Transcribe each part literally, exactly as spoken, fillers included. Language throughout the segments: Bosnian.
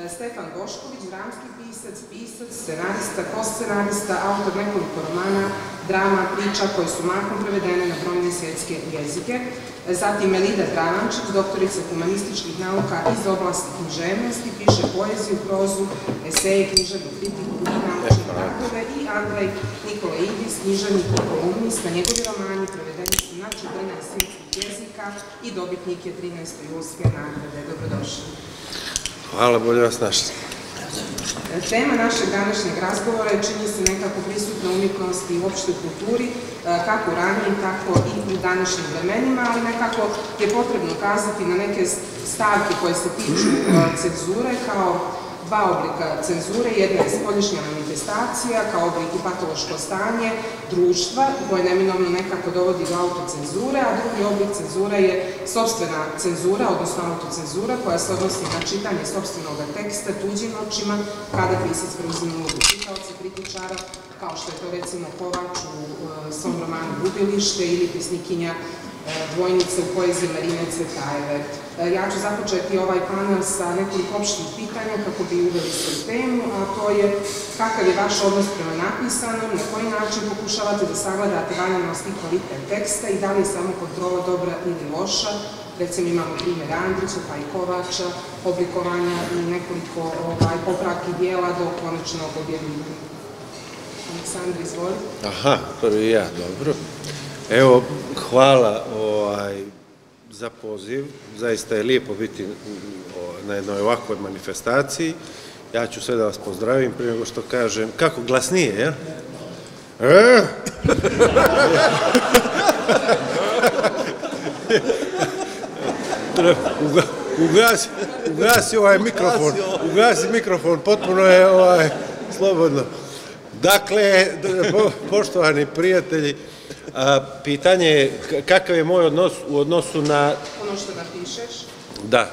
Stefan Bošković, dramski pisac, pisac, scenarista, koscenarista, autor nekoliko romana, drama, priča koje su mahom prevedene na brojne svjetske jezike. Zatim Melida Dravančić, doktorica humanističkih nauka iz oblasti književnosti, piše poeziju, prozu, eseje, književnu kritiku i naučne radove. I Andrej Nikola Idis, književnik i kolumnista, njegovi romani prevedeni su na četrnaest svjetskih jezika i dobitnik je trinaeste Julske nagrade. Dobrodošli. Hvala, bolje vas našli. Tema našeg današnjeg razgovora je, čini se, nekako prisutna umjetnosti i uopšte u kulturi, kako u ranijim, tako i u današnjim vremenima, ali nekako je potrebno ukazati na neke stavke koje se tiču cenzure kao dva oblika cenzure. Jedna je spoljašnja manifestacija kao oblik i patološko stanje društva koje neminovno nekako dovodi do autocenzure, a drugi oblik cenzure je sopstvena cenzura, odnosno autocenzura koja se odnosi na čitanje sopstvenog teksta tuđim očima kada pisac preuzima ulogu čitaoca, kritičara, kao što je to recimo Kovač u svom romanu Gubilište ili Pesnikinja Dvojnica u poeziji Marine Cvetajeve. Ja ću započeti ovaj panel sa nekoliko opštih pitanja kako bi uveli svoju temu, a to je kakav je vaš odnos prema napisanom, na koji način pokušavate da sagledate valjanost i kvalitet teksta i da li je samo kontrola dobra ili loša. Recimo imamo primjer Andrića pa i Kovača, oblikovanja i nekoliko popravki dijela do konačnog objavljivanja. Aleksandar, izvoli. Aha, prvi ja, dobro. Evo, hvala za poziv. Zaista je lijepo biti na jednoj ovakvoj manifestaciji. Ja ću sve da vas pozdravim prije nego što kažem. Kako, glasnije, ja? Ugasi ovaj mikrofon. Ugasi mikrofon, potpuno je slobodno. Dakle, poštovani prijatelji, pitanje je kakav je moj odnos u odnosu na... Ono što napišeš? Da.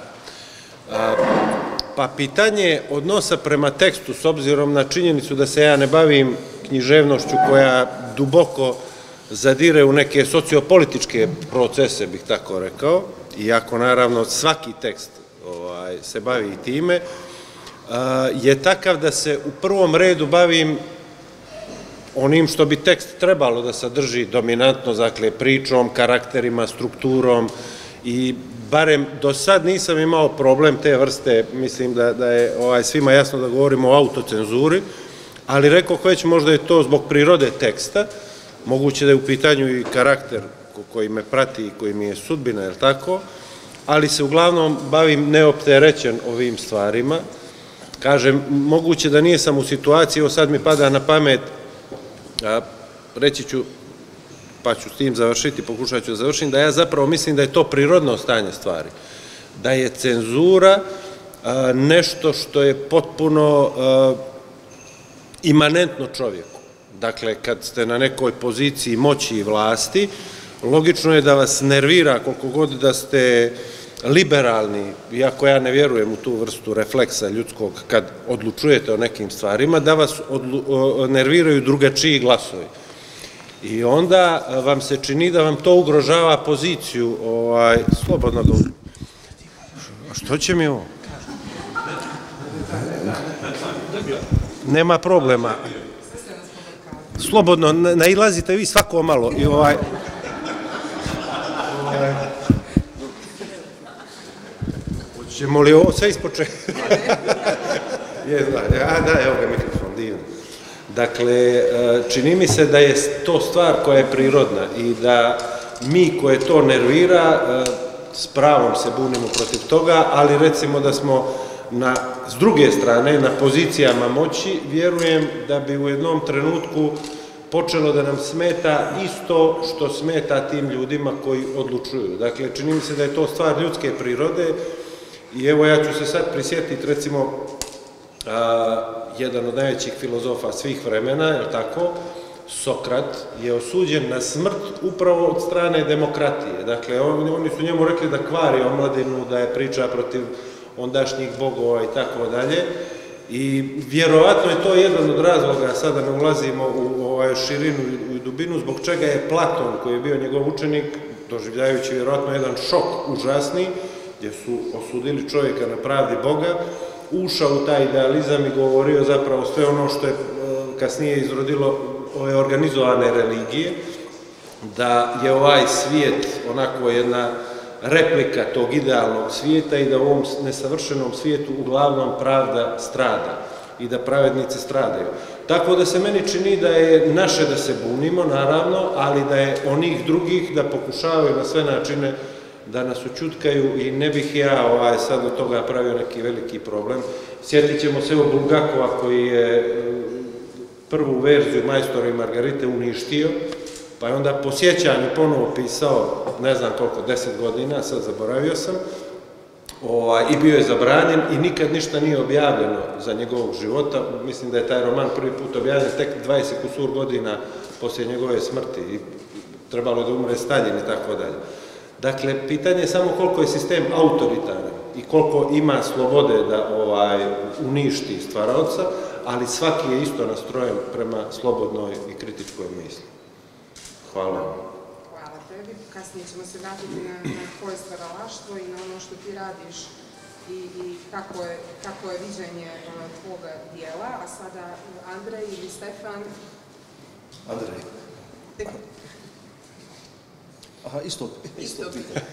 Pa pitanje odnosa prema tekstu, s obzirom na činjenicu da se ja ne bavim književnošću koja duboko zadire u neke sociopolitičke procese, bih tako rekao, iako naravno svaki tekst se bavi i time, je takav da se u prvom redu bavim onim što bi tekst trebalo da sadrži dominantno, dakle, pričom, karakterima, strukturom i barem do sad nisam imao problem te vrste, mislim da je svima jasno da govorimo o autocenzuri, ali rekao već možda je to zbog prirode teksta, moguće da je u pitanju i karakter koji me prati i koji mi je sudbina, je li tako, ali se uglavnom bavim neopterećen ovim stvarima. Kažem, moguće da nisam u situaciji, evo sad mi pada na pamet, reći ću, pa ću s tim završiti, pokušat ću da završim, da ja zapravo mislim da je to prirodno stanje stvari. Da je cenzura nešto što je potpuno imanentno čovjeku. Dakle, kad ste na nekoj poziciji moći i vlasti, logično je da vas nervira koliko god da ste liberalni, iako ja ne vjerujem u tu vrstu refleksa ljudskog kad odlučujete o nekim stvarima, da vas nerviraju drugačiji glasovi. I onda vam se čini da vam to ugrožava poziciju, slobodno da... A što će mi ovo? Nema problema. Slobodno, nailazite vi svako malo i ovaj... Hoćemo li ovo sve ispočeti? Da, evo ga mikrofon, divno. Dakle, čini mi se da je to stvar koja je prirodna i da mi koje to nervira s pravom se bunimo protiv toga, ali recimo da smo s druge strane na pozicijama moći, vjerujem da bi u jednom trenutku počelo da nam smeta isto što smeta tim ljudima koji odlučuju. Dakle, čini mi se da je to stvar ljudske prirode i evo ja ću se sad prisjetiti, recimo, jedan od najvećih filozofa svih vremena, je li tako, Sokrat, je osuđen na smrt upravo od strane demokratije. Dakle, oni su njemu rekli da kvari omladinu, da je priča protiv ondašnjih bogova i tako dalje. I vjerovatno je to jedan od razloga, sada ne ulazimo u širinu i dubinu, zbog čega je Platon, koji je bio njegov učenik, doživljajući vjerovatno jedan šok užasni, gdje su osudili čovjeka na pravdi Boga, ušao u taj idealizam i govorio zapravo sve ono što je kasnije izrodilo ove organizovane religije, da je ovaj svijet onako jedna replika tog idealnog svijeta i da u ovom nesavršenom svijetu uglavnom pravda strada i da pravednici stradaju. Tako da se meni čini da je naše da se bunimo, naravno, ali da je onih drugih da pokušavaju na sve načine da nas učutkaju i ne bih ja ovaj, sad od toga pravio neki veliki problem. Sjetit ćemo se evo Bulgakova koji je prvu verziju Majstora i Margarite uništio, pa je onda po sjećanju ponovo pisao, ne znam koliko, deset godina, sad zaboravio sam, i bio je zabranjen i nikad ništa nije objavljeno za njegovog života. Mislim da je taj roman prvi put objavljen tek dvadeset kusur godina poslije njegove smrti i trebalo je da umre Staljin i tako dalje. Dakle, pitanje je samo koliko je sistem autoritaran i koliko ima slobode da uništi stvaraoca, ali svaki je isto nastrojen prema slobodnoj i kritičkoj misli. Hvala. Hvala tebi. Kasnije ćemo se vratiti na tvoje stvaralaštvo i na ono što ti radiš i kako je viđenje tvoga dijela. A sada Andrej ili Stefan? Andrej. Aha, isto pitanje.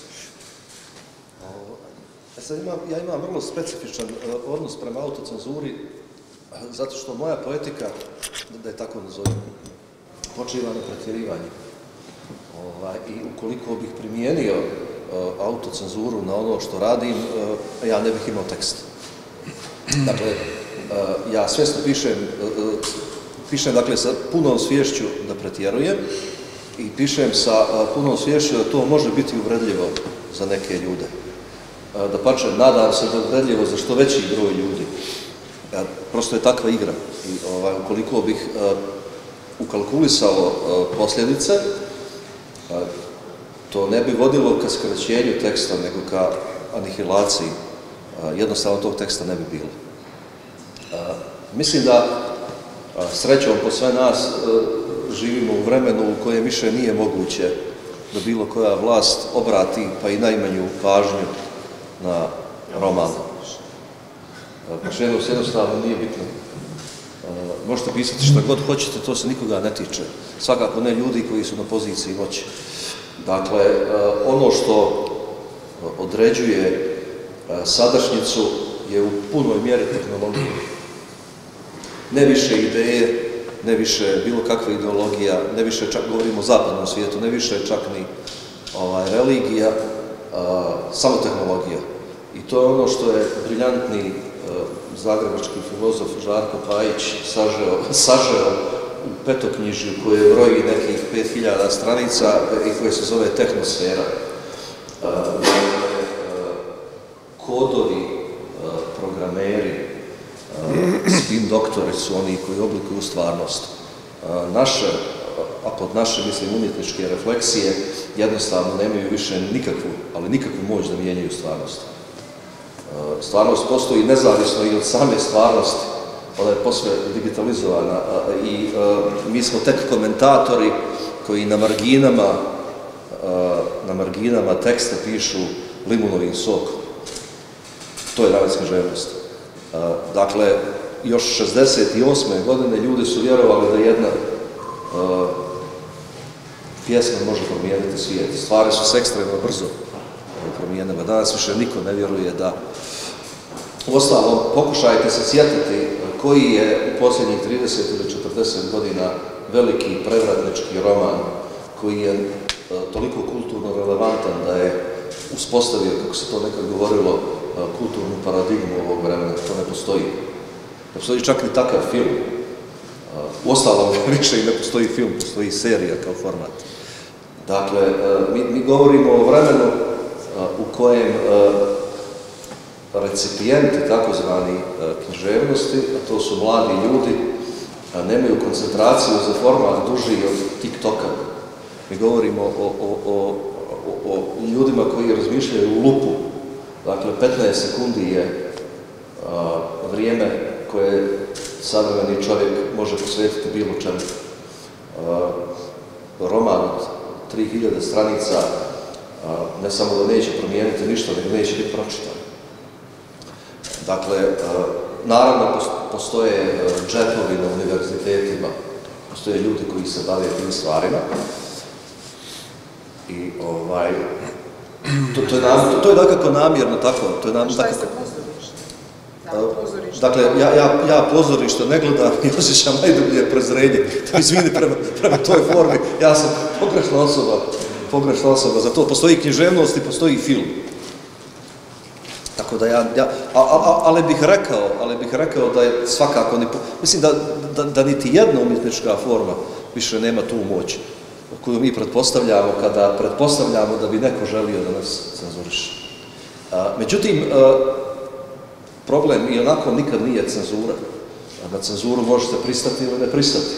Ja imam vrlo specifičan odnos prema autocenzuri, zato što moja poetika, da je tako nazovem, počiva na pretjerivanju. I ukoliko bih primijenio autocenzuru na ono što radim, ja ne bih imao tekst. Dakle, ja svjesno pišem, pišem dakle sa punom sviješću da pretjerujem i pišem sa punom sviješću da to može biti uvredljivo za neke ljude. Da pače, nadam se da je uvredljivo za što veći broj ljudi. Prosto je takva igra. I ukoliko bih ukalkulisao posljedice, to ne bi vodilo ka skraćenju teksta, nego ka anihilaciji. Jednostavno tog teksta ne bi bilo. Mislim da, srećom po sve nas, živimo u vremenu u kojem više nije moguće da bilo koja vlast obrati pa i najmanju pažnju na roman. Pošto jednostavno nije bitno. Možete pisati šta god hoćete, to se nikoga ne tiče. Svakako ne ljudi koji su na poziciji moći. Dakle, ono što određuje sadašnjicu je u punoj mjeri tehnologija. Ne više ideje, ne više bilo kakva ideologija, ne više, čak govorimo o zapadnom svijetu, ne više čak ni religija, samo tehnologija. I to je ono što je briljantni zagrebački filozof Žarko Pajić sažeo u petoknjižju koje broji nekih pet hiljada stranica i koje se zove Tehnosfera. Kodovi, programeri, spin doktori su oni koji oblikuju stvarnost. Naše, a pod naše mislim umjetničke refleksije, jednostavno nemaju više nikakvu, ali nikakvu moć da mijenjaju stvarnost. Stvarnost postoji nezavisno i od same stvarnosti, ona je posve digitalizovana i mi smo tek komentatori koji na marginama na marginama teksta pišu limunovim sokom. To je danas književnost. Dakle, još šezdeset osme godine ljudi su vjerovali da jedna pjesma može promijeniti svijet. Stvari su se ekstremno brzo promijenile. Danas više niko ne vjeruje da... Uostalom, pokušajte se sjetiti koji je u posljednjih trideset ili četrdeset godina veliki prevratnički roman koji je toliko kulturno relevantan da je uspostavio, kako se to nekad govorilo, kulturnu paradigmu ovog vremena. To ne postoji. Ne postoji čak ni takav film. Uostalom, više i ne postoji film, postoji serija kao format. Dakle, mi govorimo o vremenu u kojem recipijenti takozvani književnosti, a to su mladi ljudi, nemaju koncentraciju za format duži od TikToka. Mi govorimo o ljudima koji razmišljaju u lupu. Dakle, petnaest sekundi je vrijeme koje savremeni čovjek može posvetiti bilo čemu. Roman od tri hiljade stranica ne samo da neće promijeniti ništa, nego neće biti pročitan. Dakle, naravno postoje džepovi na univerzitetima, postoje ljudi koji se bave tim stvarima i ovaj, to, to, je, nam, to je dakako namjerno tako. To je nam, Šta je dakako, sa pozorištem? Da, pozorište. Dakle, ja, ja, ja pozorište ne gledam i osjećam najdublje prezrenje. Izvini, prema, prema toj formi, ja sam pogrešna osoba, pogrešna osoba za to. Postoji književnost i postoji film. Tako da ja, ja a, a, ali bih rekao, ali bih rekao da je svakako, mislim da, da, da niti jedna umjetnička forma više nema tu moć koju mi pretpostavljamo kada pretpostavljamo da bi neko želio da nas cenzuriše. Međutim, problem i onako nikad nije cenzura. Na cenzuru možete pristati ili ne pristati.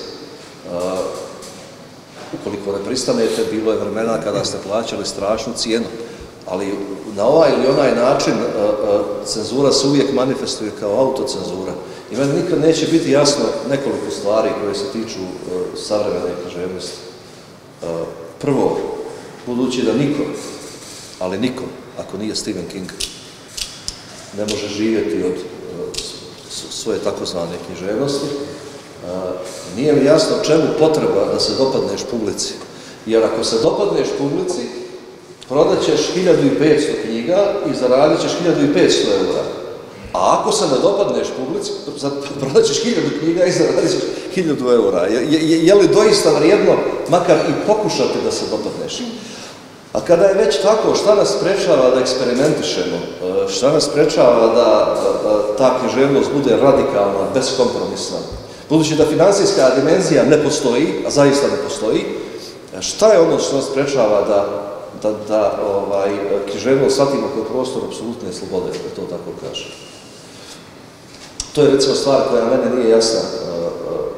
Ukoliko ne pristanete, bilo je vremena kada ste plaćali strašnu cijenu. Ali na ovaj ili onaj način cenzura se uvijek manifestuje kao autocenzura. I meni nikad neće biti jasno nekoliko stvari koje se tiču savremene književnosti. Prvo, budući da niko, ali niko, ako nije Stephen King, ne može živjeti od svoje takozvane književnosti, nije mi jasno čemu potreba da se dopadneš publici. Jer ako se dopadneš publici, prodat ćeš hiljadu i petsto knjiga i zaradit ćeš hiljadu i petsto eura. A ako se ne dopadneš publici, prodat ćeš hiljadu knjiga i zaradit ćeš hiljadu eura. Je, je, je li doista vrijedno makar i pokušati da se dopadneš? A kada je već tako, šta nas sprečava da eksperimentišemo? Šta nas sprečava da, da ta književnost bude radikalna, beskompromisna? Budući da finansijska dimenzija ne postoji, a zaista ne postoji, šta je ono što nas sprečava da da, da ovaj, književnost shvatimo kao prostor apsolutne slobode, da to tako kaže. To je recimo stvar koja mene nije jasna uh,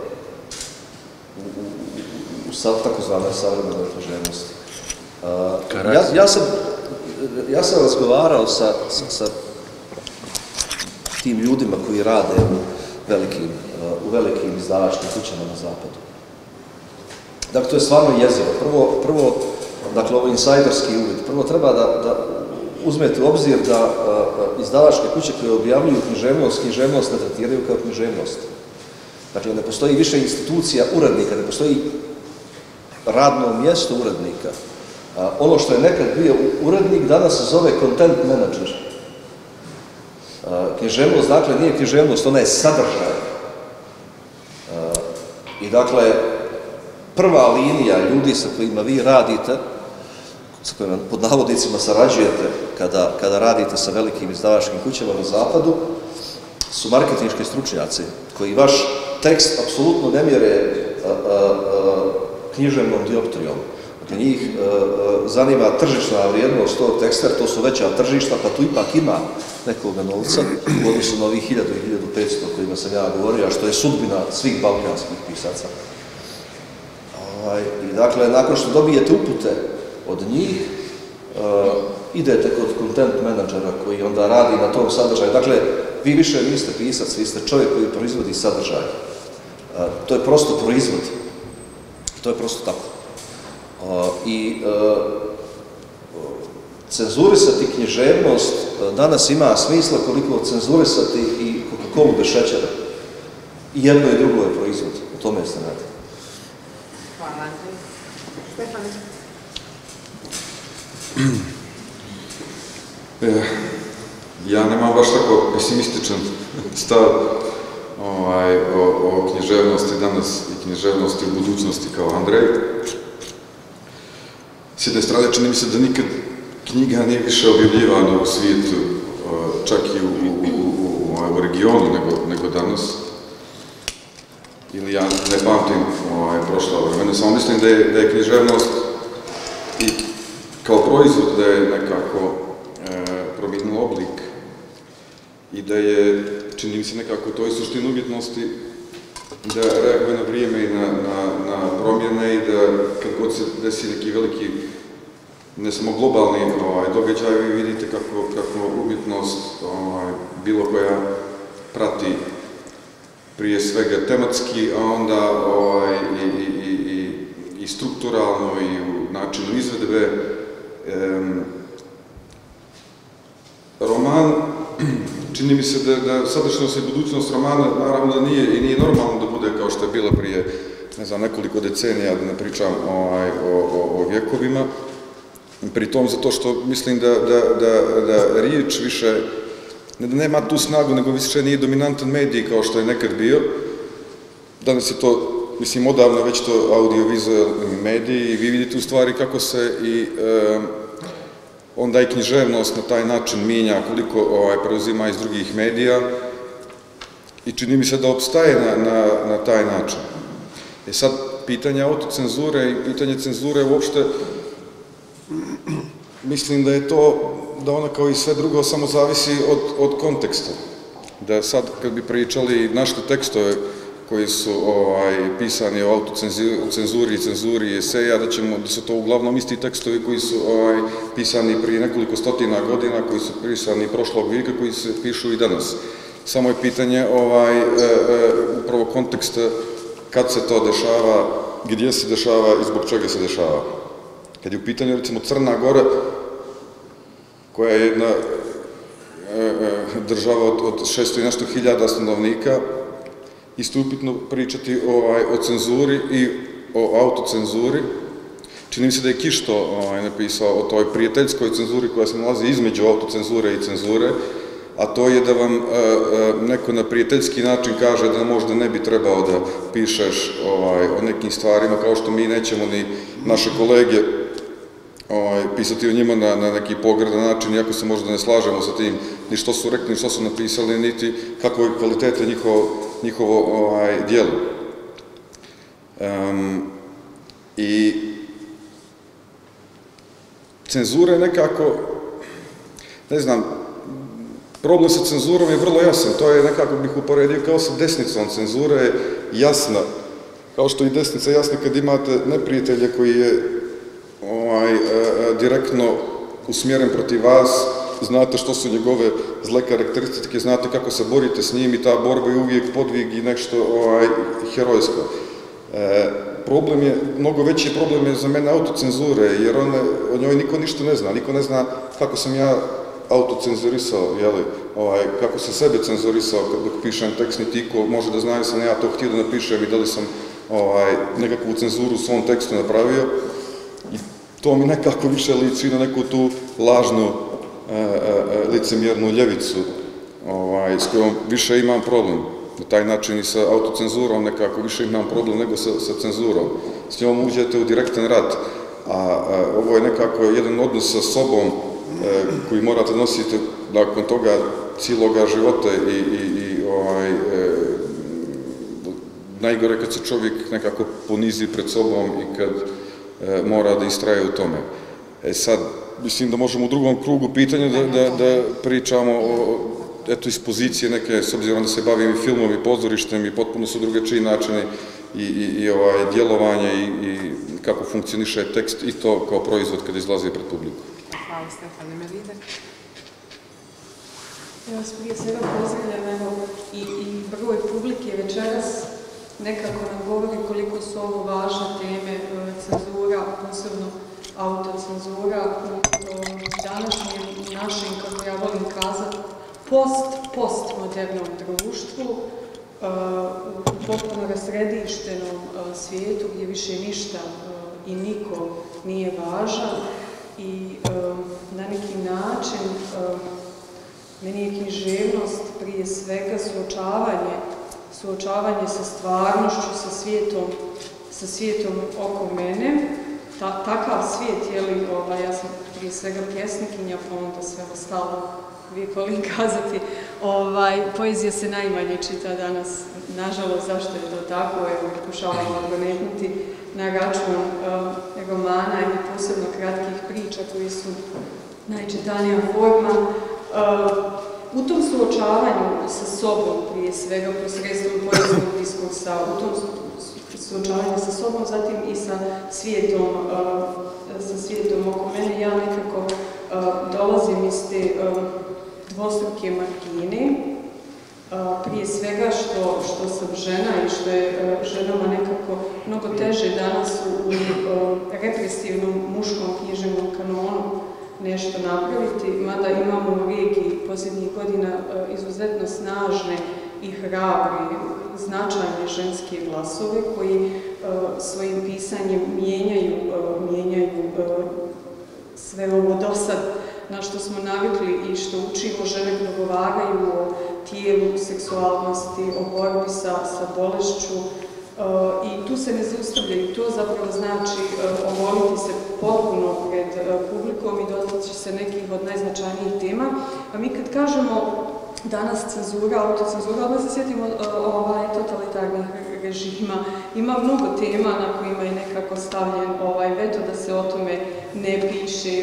uh, u, u, u takozvanoj savremenoj književnosti. Uh, ja, ja, sam, ja sam razgovarao sa, sa, sa tim ljudima koji rade u velikim, uh, u velikim izdavačkim kućama na zapadu. Dakle, to je stvarno jezivo. Prvo, prvo dakle, ovo insajderski uvid. Prvo treba da, da uzmete u obzir da uh, izdavačke kuće koje objavljuju književnost, književnost ne tretiraju kao književnost. Dakle, ne postoji više institucija urednika, ne postoji radno mjesto urednika. Uh, ono što je nekad bio urednik, danas se zove content manager. Uh, književnost, dakle, nije književnost, ona je sadržaj. Uh, I dakle, prva linija ljudi sa kojima vi radite, sa kojima pod navodnicima sarađujete kada, kada radite sa velikim izdavačkim kućama na zapadu, su marketinški stručnjaci koji vaš tekst apsolutno ne mjere a, a, a, književnom dioptrijom. Dakle, njih a, a, zanima tržišna vrijednost tog teksta, jer to su veća tržišta, pa tu ipak ima nekoga novca u odnosu na ovih hiljadu i hiljadu petsto o kojima sam ja govorio, a što je sudbina svih balkanskih pisaca. I dakle, nakon što dobijete upute od njih, uh, idete kod content menadžera koji onda radi na tom sadržaju. Dakle, vi više niste pisac, vi ste čovjek koji proizvodi sadržaj. Uh, to je prosto proizvod. To je prosto tako. Uh, I uh, cenzurisati književnost uh, danas ima smisla koliko cenzurisati i Coca-Colu bez šećera. I jedno i drugo je proizvod. O tome se radi. Hvala. Stefane? E, ja nemam baš tako pesimističan stav ovaj, o, o književnosti danas i književnosti u budućnosti kao Andrej. S jedne strane, čini mi se da nikad knjiga nije više objavljivana u svijetu, čak i u, u, u, u, u regionu nego, nego danas. Ili ja ne pamtim ovaj, prošla vremena, samo mislim da je, da je književnost i kao proizvod da je nekako e, promijenila oblik i da je, čini mi se nekako, to je suština umjetnosti, da reaguje na vrijeme i na, na, na promjene i da kad god se desi neki veliki, ne samo globalni ovaj, događaj, vi vidite kako, kako umjetnost ovaj, bilo koja prati prije svega tematski, a onda ovaj, i, i, i, i strukturalno i u načinu izvedbe. Ehm, roman, čini čini mi se da sadašnjost i budućnost romana naravno da nije i nije normalno da bude kao što je bila prije, ne znam, nekoliko decenija, da ne pričam o vjekovima. Pri tom zato što mislim da riječ više, ne da nema tu snagu, nego više nije dominantan medij kao što je nekad bio. Danas je to, mislim, odavno već to audiovizualni mediji i vi vidite u stvari kako se i onda i književnost na taj način mijenja, koliko preuzima iz drugih medija i čini mi se da opstaje na taj način. E sad, pitanje autocenzure i pitanje cenzure uopšte, mislim da je to, da ona kao i sve drugo samo zavisi od konteksta. Da sad, kad bi pričali našte tekstove koji su pisani o autocenzuri i cenzuri eseja, da ćemo, da su to uglavnom isti tekstovi koji su pisani prije nekoliko stotina godina, koji su pisani prošlog vijeka, koji se pišu i danas. Samo je pitanje upravo konteksta kad se to dešava, gdje se dešava i zbog čega se dešava. Kad je u pitanju, recimo, Crna Gora, koja je jedna država od šesto i nešto hiljada stanovnika, isto upitno pričati o cenzuri i o autocenzuri. Čini mi se da je Kišto napisao o toj prijateljskoj cenzuri koja se nalazi između autocenzure i cenzure, a to je da vam neko na prijateljski način kaže da možda ne bi trebao da pišeš o nekim stvarima, kao što mi nećemo ni naše kolege pisati o njima na neki pogrdan način, iako se možda ne slažemo sa tim, ni što su rekli, ni što su napisali, niti kako je kvalitete njihovo dijelo. I cenzura je nekako, ne znam, problem sa cenzurom je vrlo jasan, to je nekako bih uporedio kao sa desnicom. Cenzura je jasna, kao što i desnica je jasna kad imate neprijatelja koji je direktno usmjeren protiv vas, znate što su njegove zle karakteristike, znate kako se borite s njim i ta borba je uvijek podvig i nešto herojsko. Problem je, mnogo veći problem je za mene autocenzure, jer o njoj niko ništa ne zna, niko ne zna kako sam ja autocenzurisao, kako sam sebe cenzurisao dok pišem tekst, niti iko može da zna jer sam ja to htio da napišem i da li sam nekakvu cenzuru u svom tekstu napravio. To mi nekako više liči na neku tu lažnu, licemjernu ljevicu s kojom više imam problem. Na taj način i sa autocenzurom nekako više imam problem nego sa cenzurom. S njom uđete u direktan rat, a ovo je nekako jedan odnos sa sobom koji morate nositi nakon toga cijeloga života i najgore kad se čovjek nekako ponizi pred sobom i kad mora da istraje u tome. E sad, mislim da možemo u drugom krugu pitanja da pričamo o, eto, iz pozicije neke, s obzirom da se bavim i filmom i pozorištem i potpuno su drugačiji načini i djelovanje i kako funkcioniše tekst i to kao proizvod kada izlazi pred publiku. Hvala, Stefane Melide. Ja vas prije svega pozdravljam, evo, i broj publike večeras nekako nam govori koliko su ovo važne teme, cenzura, posebno autocenzura u današnjem našem, kako ja volim kazati, post-postmodernom društvu, u potpuno rasredištenom svijetu gdje više ništa i niko nije važan i na neki način meni je književnost prije svega suočavanje suočavanje sa stvarnošću, sa svijetom, sa svijetom oko mene. Takav svijet, jeli, ja sam prije svega pjesnikinja, pa onda sve ostalo, uvijek volim kazati, poezija se najmanje čita danas, nažalost, zašto je to tako, evo, pokušavam odgonetnuti na račun romana i posebno kratkih priča koji su najčitanija forma. U tom suočavanju sa sobom, prije svega posredstvom poezijskog diskursa, u tom suočavanju sa sobom, zatim i sa svijetom, sa svijetom oko mene, ja nekako dolazim iz te dvostruke margine, prije svega što sam žena i što je ženama nekako mnogo teže danas u represivnom muškom književnom kanonu nešto napraviti, mada imamo u regiji posljednjih godina izuzetno snažne i hrabre, značajne ženske glasove koji svojim pisanjem mijenjaju, mijenjaju sve ovo dosad na što smo navikli i što učimo. Žene progovaraju o tijelu, seksualnosti, o borbi sa, sa bolešću i tu se ne zaustavljaju. To zapravo znači omoliti se potpuno pred publikom i dotaći se nekih od najznačajnijih tema. A mi kad kažemo danas cenzura, autocenzura, odmah se sjetimo ovaj, totalitarnih režima. Ima mnogo tema na kojima je nekako stavljen ovaj veto da se o tome ne piše.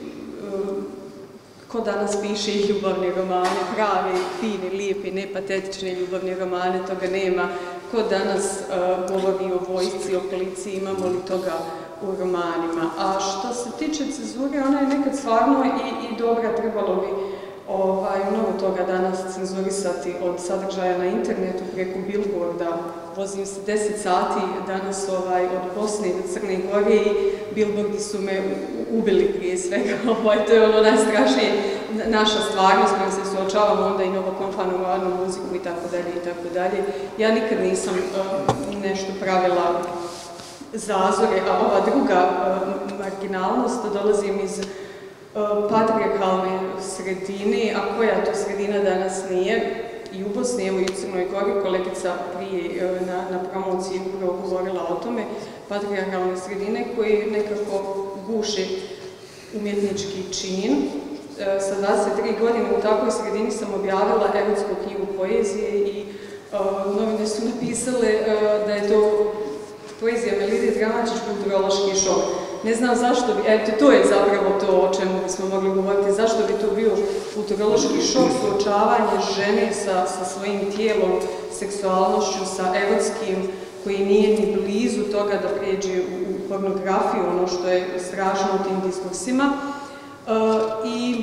Ko danas piše i ljubavne romane, prave, fine, lijepe, nepatetične ljubavne romane, toga nema. Ko danas uh, govori o vojsci, o policiji, imamo li toga u romanima. A što se tiče cenzure, ona je nekad stvarno i, i dobra, trebalo bi ovaj, mnogo toga danas cenzurisati od sadržaja na internetu preko billboarda. Vozim se deset sati danas ovaj, od Bosne do Crne Gore i billboardi su me ubili prije svega. Ovaj, to je ono najstrašnije, naša stvarnost kojom se suočavamo, onda i novokomponovanu muziku i tako dalje i tako dalje. Ja nikad nisam uh, nešto pravila zazore, a ova druga uh, marginalnost, dolazim iz patrijarhalne sredine, a koja to sredina danas nije, i u Bosni, evo i u Crnoj Gori, kolegica prije na, na promociji upravo govorila o tome, patrijarhalne sredine koje nekako guše umjetnički čin. Sa dvadeset tri godine u takvoj sredini sam objavila erotsku knjigu poezije i uh, novine su napisale uh, da je to poezija Melide Dramačić kulturološki šok. Ne znam zašto bi, eto to je zapravo to o čemu bismo mogli govoriti, zašto bi to bio kulturološki šok, suočavanje žene sa, sa svojim tijelom, seksualnošću, sa erotskim, koji nije ni blizu toga da pređe u, u pornografiju, ono što je strašno u tim diskursima. Uh, I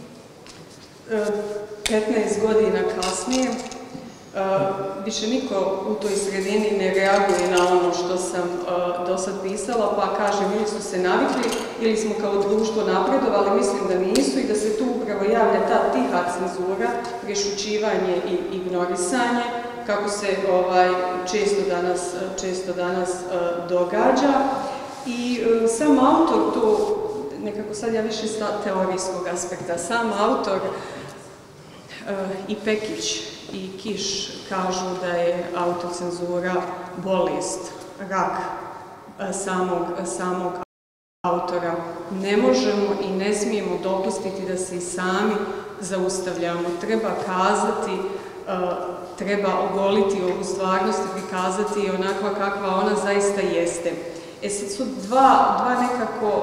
uh, petnaest godina kasnije, Uh, više niko u toj sredini ne reaguje na ono što sam uh, do sad pisala, pa kažem, ili su se navikli, ili smo kao društvo napredovali, mislim da nisu i da se tu upravo javlja ta tiha cenzura, prešućivanje i ignorisanje, kako se ovaj, često danas, često danas uh, događa. I uh, sam autor, to nekako sad ja više sa teorijskog aspekta, sam autor uh, i Pekić i Kiš kažu da je autocenzura bolest, rak samog, samog autora. Ne možemo i ne smijemo dopustiti da se i sami zaustavljamo. Treba kazati, treba ogoliti ovu stvarnost i prikazati onakva kakva ona zaista jeste. E sad su dva, dva nekako,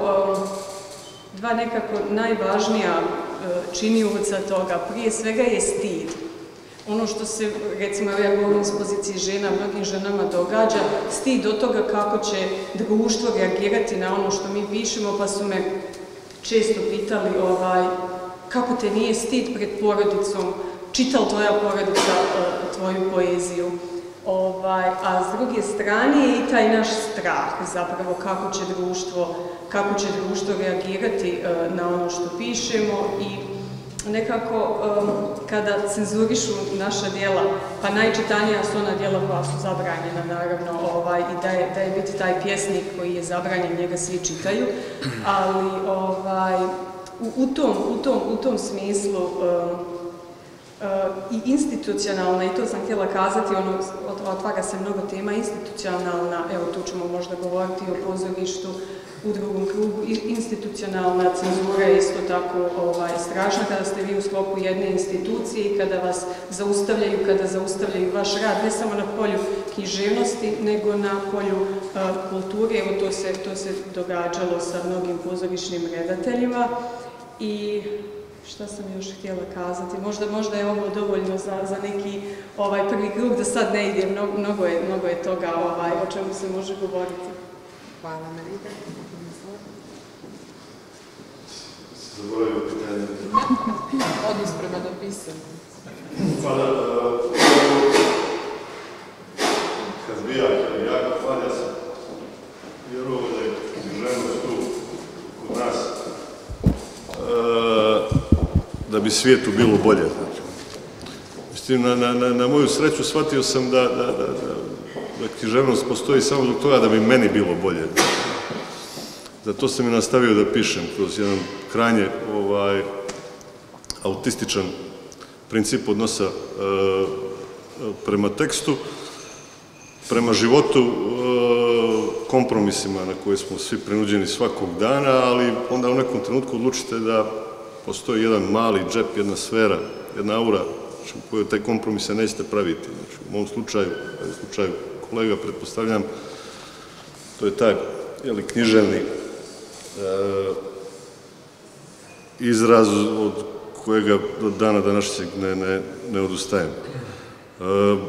dva nekako najvažnija činioca toga. Prije svega je stid. Ono što se, recimo, ja govorim iz pozicije žena, mnogim ženama događa, stid od toga kako će društvo reagirati na ono što mi pišemo, pa su me često pitali ovaj, kako te nije stid pred porodicom, čita li tvoja porodica tvoju poeziju. Ovaj, a s druge strane je i taj naš strah zapravo kako će društvo, kako će društvo reagirati na ono što pišemo i nekako, um, kada cenzurišu naša djela, pa najčitanija su ona djela koja su zabranjena, naravno, ovaj, i da je, da je biti taj pjesnik koji je zabranjen, njega svi čitaju, ali ovaj, u, u, tom, u, tom, u tom smislu um, uh, i institucionalna, i to sam htjela kazati, ono, otvara se mnogo tema, institucionalna, evo tu ćemo možda govoriti o pozorištu, u drugom krugu, institucionalna cenzura je isto tako ovaj, strašna kada ste vi u sklopu jedne institucije i kada vas zaustavljaju, kada zaustavljaju vaš rad, ne samo na polju književnosti, nego na polju uh, kulture. Evo to se, to se događalo sa mnogim pozorišnim redateljima. I šta sam još htjela kazati? Možda, možda je ovo dovoljno za, za neki ovaj, prvi krug, da sad ne ide, mnogo, mnogo, je, mnogo je toga ovaj, o čemu se može govoriti. Hvala, Melida. Zaboravio pitanje. Odnos prema dopisanju. Hvala. Kad bija jaka hvala sam vjerovao da je književnost tu kod nas svijetu bilo bolje. Na, na, na moju sreću shvatio sam da, da, da, da književnost postoji samo zbog toga da bi meni bilo bolje. Zato sam i nastavio da pišem kroz jedan krajnje ovaj, autističan princip odnosa e, prema tekstu, prema životu, e, kompromisima na koje smo svi prinuđeni svakog dana, ali onda u nekom trenutku odlučite da postoji jedan mali džep, jedna sfera, jedna aura u kojoj taj kompromise nećete praviti. Znači, u mom slučaju, u slučaju kolega, pretpostavljam, to je taj jeli, književni e, izraz od kojega do dana današnjeg ne, ne, ne odustajem. E,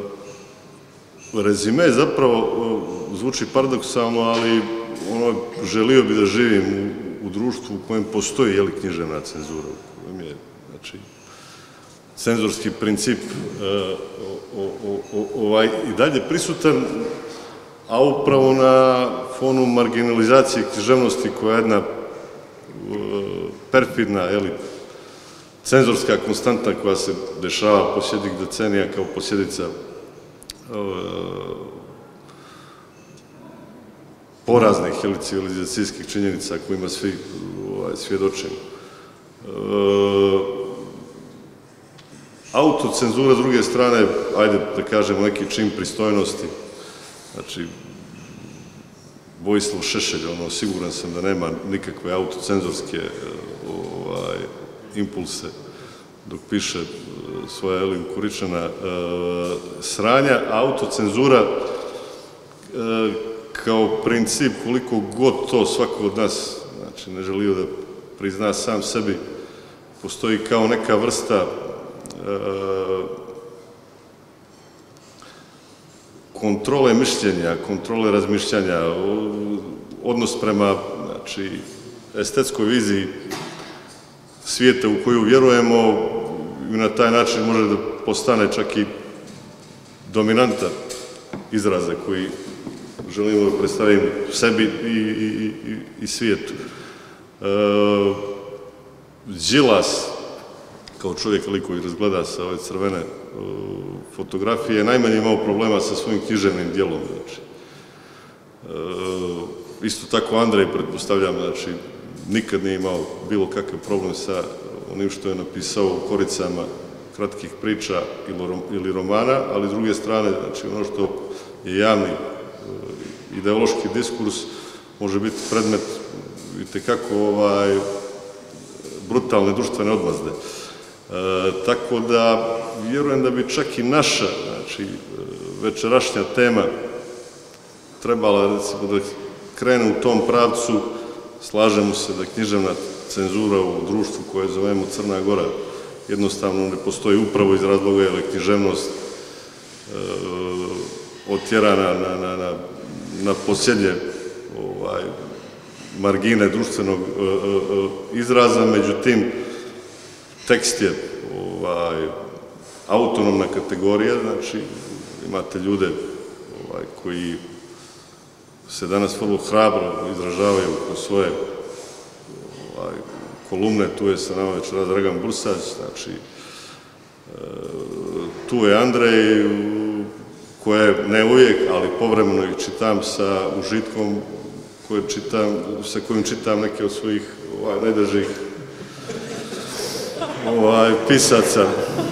rezime zapravo e, zvuči paradoksalno, ali ono, želio bi da živim u, u društvu u kojem postoji jeli, književna cenzura, u kojem je, znači, cenzorski princip e, o, o, o, ovaj i dalje prisutan, a upravo na fonu marginalizacije književnosti koja je jedna e, perfidna, jeli, cenzorska konstanta koja se dešava posljednjih decenija kao posljedica e, poraznih jeli, civilizacijskih činjenica kojima svi ovaj, svjedočimo. E, Autocenzura, s druge strane, ajde da kažemo neki čin pristojnosti, znači, Vojislav Šešelj, ono, siguran sam da nema nikakve autocenzorske ovaj, impulse dok piše svoja Elin Kuričana e, sranja, a autocenzura e, kao princip, koliko god to svako od nas, znači, ne želio da prizna sam sebi, postoji kao neka vrsta kontrole mišljenja, kontrole razmišljanja, odnos prema, znači, estetskoj viziji svijeta u koju vjerujemo i na taj način može da postane čak i dominanta izraza koji želimo da predstavimo sebi i, i, i, i svijetu. E, Đilas, kao čovjek koji razgleda sa ove crvene uh, fotografije, najmanje imao problema sa svojim književnim dijelom. Znači. Uh, isto tako Andrej, pretpostavljam, znači, nikad nije imao bilo kakav problem sa onim što je napisao u koricama kratkih priča ili romana, ali s druge strane, znači, ono što je javni uh, ideološki diskurs može biti predmet itekako ovaj, brutalne društvene odmazde. E, tako da vjerujem da bi čak i naša, znači, večerašnja tema trebala, recimo, da krene u tom pravcu. Slažemo se da književna cenzura u društvu koje zovemo Crna Gora jednostavno ne postoji upravo iz razloga jer je književnost e, otjerana na, na, na, na posljednje ovaj, margine društvenog e, e, izraza, međutim, tekst je ovaj, autonomna kategorija, znači imate ljude ovaj, koji se danas vrlo hrabro izražavaju kroz svoje ovaj, kolumne, tu je sa nama večeras Dragan Bursać, znači e, tu je Andrej, koje ne uvijek, ali povremeno ih čitam sa užitkom, koje čitam, sa kojim čitam neke od svojih ovaj, najdražih ovaj, pisaca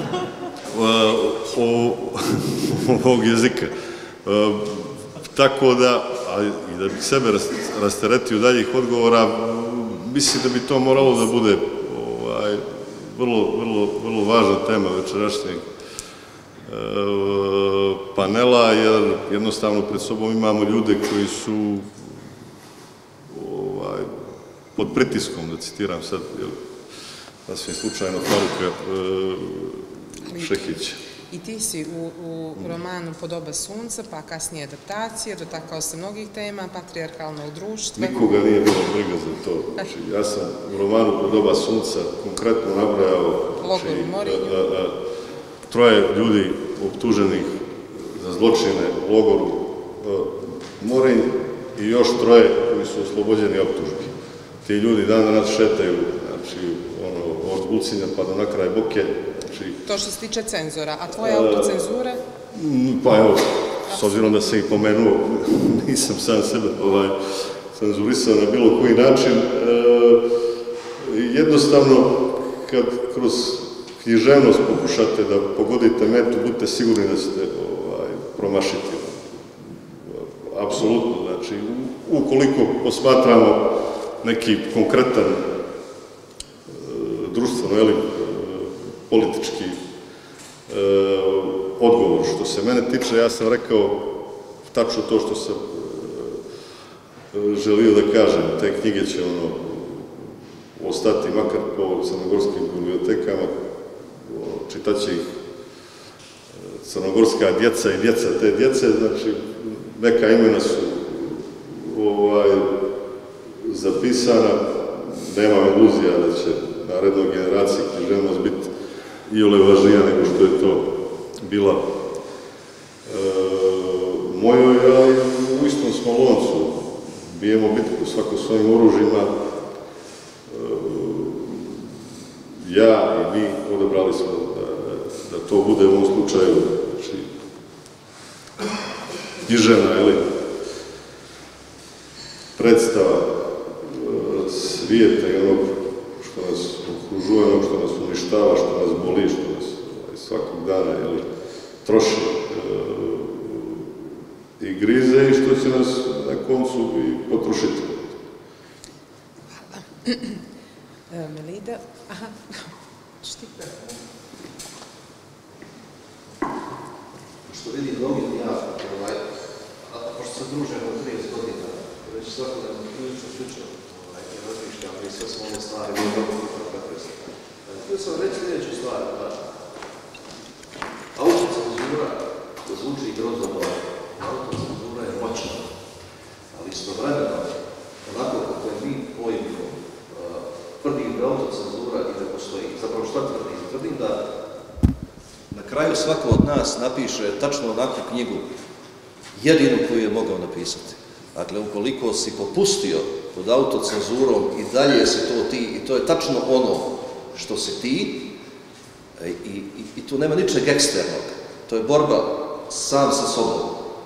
o, ovog jezika. E, tako da, a i da bi sebe rasteretio daljih odgovora, mislim da bi to moralo da bude ovaj, vrlo, vrlo, vrlo važna tema večerašnjeg e, panela, jer jednostavno pred sobom imamo ljude koji su ovaj, pod pritiskom, da citiram sad, jel, sasvim slučajno Faruka e, Šehića. I ti si u, u romanu Podoba sunca, pa kasnije adaptacije, dotakao se mnogih tema, patrijarhalnog društva. Nikoga nije bilo briga za to. Znači, ja sam u romanu Podoba sunca konkretno nabrajao znači, a, a, a, troje ljudi optuženih za zločine u logoru a, Morinj i još troje koji su oslobođeni optužbi. Ti ljudi dan danas šetaju, znači, ono, od Lucinja pa do na kraj Boke. To što se tiče cenzora, a tvoje autocenzure? Pa evo, s obzirom da sam ih pomenuo, nisam sam sebe cenzurisao na bilo koji način. Jednostavno, kad kroz književnost pokušate da pogodite metu, budite sigurni da ste promašiti. Apsolutno, znači, ukoliko posmatramo neki konkretan društveno, ili politički odgovor, što se mene tiče, ja sam rekao tačno to što sam želio da kažem. Te knjige će ono ostati makar po crnogorskim bibliotekama, čitaće ih crnogorska djeca i djeca te djece, znači neka imena su zapisana, nemam iluzija da će narednoj generaciji književnost biti i ole važnija nego što je to bila mojoj, ali u istom smo loncu, bijemo bitku svako svojim oružjima. Ja i mi odabrali smo da to bude u ovom slučaju književna ili predstava svijeta i onog što nas okružuje, onog što nas uništava, što nas boli, što nas svakog dana troši i grize i što će nas na koncu i potrošiti. Hvala. Melida? Aha, šti? Što vidim mnogi, ja, pošto se družemo u trideset godina, već svakodnevno prilično slično razmišljam i sve smo ove stvari mi dobro prepresa. Htio sam reći sljedeću stvar, da autocenzura to zvuči grozno, autocenzura je moćna, ali istovremeno, onako kako je mi pojmimo, tvrdim da autocenzura i da postoji. Zapravo šta tvrdim? Tvrdim da na kraju svako od nas napiše tačno onakvu knjigu, jedinu koju je mogao napisati. Dakle, ukoliko si popustio pod autocenzurom i dalje si to ti, i to je tačno ono što si ti, i, i, i tu nema ničeg eksternog. To je borba sam sa sobom.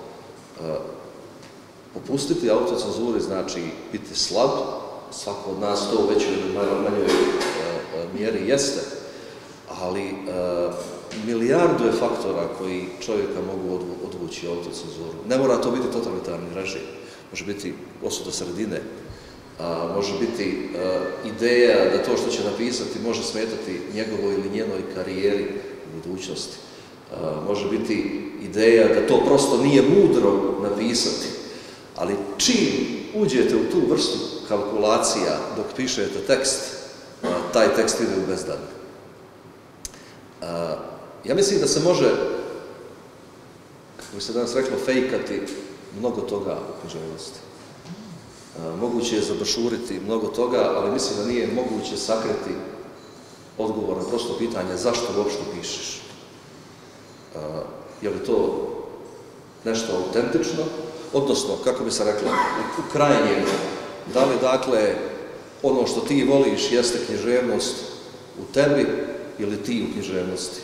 Popustiti autocenzuri znači biti slab, svako od nas to u većoj ili manjoj mjeri jeste, ali milijardu je faktora koji čovjeka mogu odvući autocenzuru. Ne mora to biti totalitarni režim, može biti osuda sredine, može biti ideja da to što će napisati može smetati njegovoj ili njenoj karijeri u budućnosti. Može biti ideja da to prosto nije mudro napisati, ali čim uđete u tu vrstu kalkulacija dok pišete tekst, taj tekst ide u bezdan. Ja mislim da se može, kako bi se danas reklo, fejkati mnogo toga u književnosti. Moguće je zabašuriti mnogo toga, ali mislim da nije moguće sakriti odgovor na prosto pitanje zašto uopšte pišeš. Je li to nešto autentično? Odnosno, kako bi se reklo, u krajnjem, da li dakle ono što ti voliš jeste književnost u tebi ili ti u književnosti?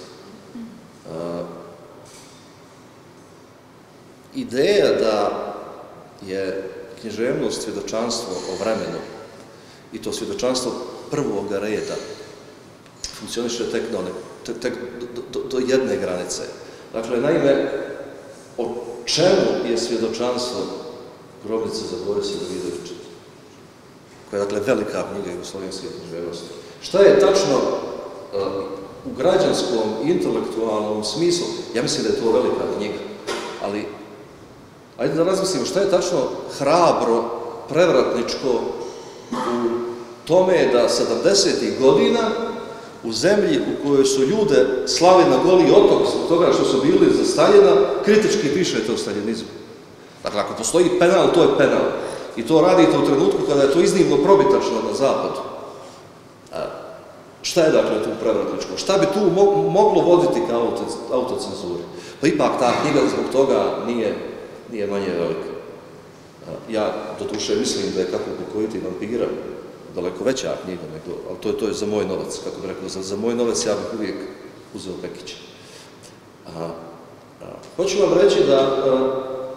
Ideja da je književnost svjedočanstvo o vremenu i to svjedočanstvo prvoga reda funkcioniše tek, do, tek do, do, do jedne granice. Dakle, naime, o čemu je svjedočanstvo Grobnice za Borisa Davidovića, koja je dakle velika knjiga jugoslovenske književnosti? Šta je tačno uh, u građanskom i intelektualnom smislu? Ja mislim da je to velika knjiga, ali ajde da razmislimo šta je tačno hrabro, prevratničko u tome da sedamdesetih godina u zemlji u kojoj su ljude slali na Goli otok zbog toga što su bili za Staljina, kritički pišete o staljinizmu. Dakle, ako postoji penal, to je penal. I to radite u trenutku kada je to iznimno probitačno na zapadu. Šta je dakle tu prevratničko? Šta bi tu moglo voditi kao autocenzuri? Pa ipak ta knjiga zbog toga nije, nije manje velika. Ja, do duše, mislim da je kako pokojiti vampira daleko veća knjiga, nego, ali to je, to je za moj novac, kako bih rekao, za, za moj novac ja bih uvijek uzeo Pekića. A, a, hoću vam reći da a,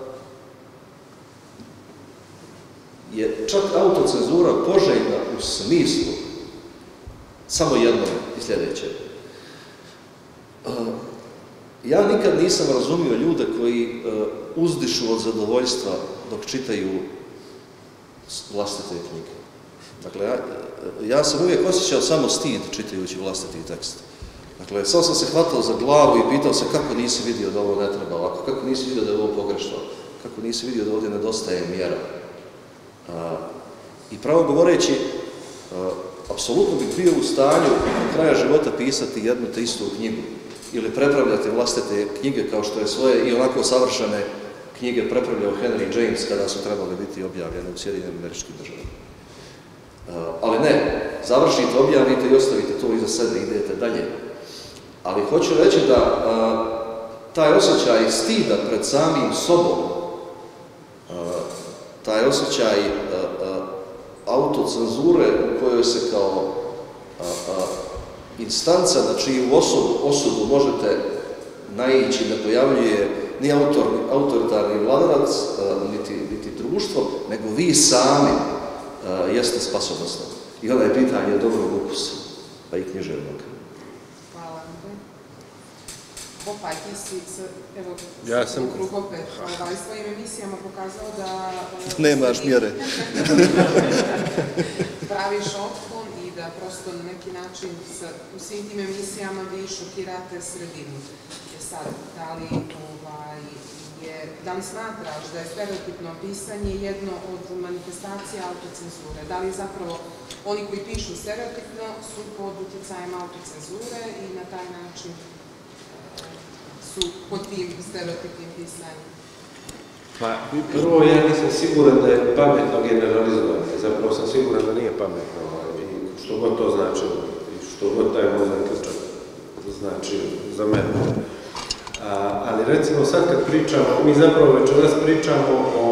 je čak autocenzura poželjna u smislu samo jedno i sljedeće. A, ja nikad nisam razumio ljude koji a, uzdišu od zadovoljstva dok čitaju vlastite knjige. Dakle, ja, ja sam uvijek osjećao samo stid čitajući vlastiti tekst. Dakle, sam sam se hvatao za glavu i pitao se kako nisi vidio da ovo ne treba ovako, kako nisi vidio da je ovo pogrešno, kako nisi vidio da ovdje nedostaje mjera. A, I pravo govoreći, a, apsolutno bih bio u stanju do kraja života pisati jednu te istu knjigu ili prepravljati vlastite knjige kao što je svoje i onako savršene knjige prepravljao Henry James kada su trebali biti objavljene u Sjedinjenim Američkim Državama. Uh, ali ne, završite, objavite i ostavite to iza sebe, idete dalje. Ali hoću reći da uh, taj osjećaj stida pred samim sobom, uh, taj osjećaj uh, uh, autocenzure u kojoj se kao uh, uh, instanca na čiju osobu, osobu možete naići, ne pojavljuje ni autor, autoritarni vladarac, uh, niti, niti društvo, nego vi sami uh, jeste spasonosno. I onda je pitanje dobrog ukusa, pa i književnog. Hvala. Opaj, ti si, evo, ja sam u krug opet, ovaj, svojim emisijama pokazao da... Nemaš mjere. praviš otklon i da prosto na neki način u svim tim emisijama vi šokirate sredinu. Je sad, da li, ovaj, je, da li smatraš da je stereotipno pisanje jedno od manifestacija autocenzure? Da li zapravo oni koji pišu stereotipno su pod utjecajem autocenzure i na taj način su pod tim stereotipnim pisanjem? Pa, prvo, ja nisam siguran da je pametno generalizovati, zapravo sam siguran da nije pametno, i što god to značilo, i što god taj mozak čak znači za mene. A, ali recimo sad kad pričamo, mi zapravo večeras pričamo o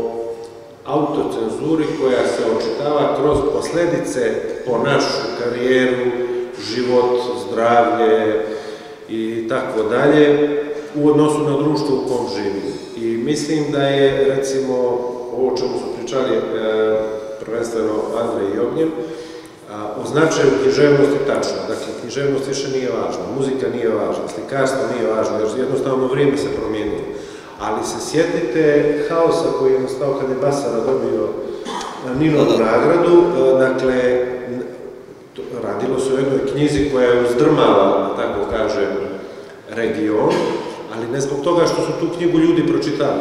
autocenzuri koja se očitava kroz posljedice po našu karijeru, život, zdravlje i tako dalje, u odnosu na društvo u kom živimo. I mislim da je, recimo, ovo o čemu su pričali e, prvenstveno Andrej i Ognjen, o značaju književnosti tačno. Dakle, književnost više nije važna, muzika nije važna, slikarstvo nije važno, jer jednostavno vrijeme se promijenilo. Ali se sjetite haosa koji je nastao kad je Basara dobio Ninovu nagradu. Dakle, radilo se o jednoj knjizi koja je uzdrmala, tako kažem, region, ali ne zbog toga što su tu knjigu ljudi pročitali.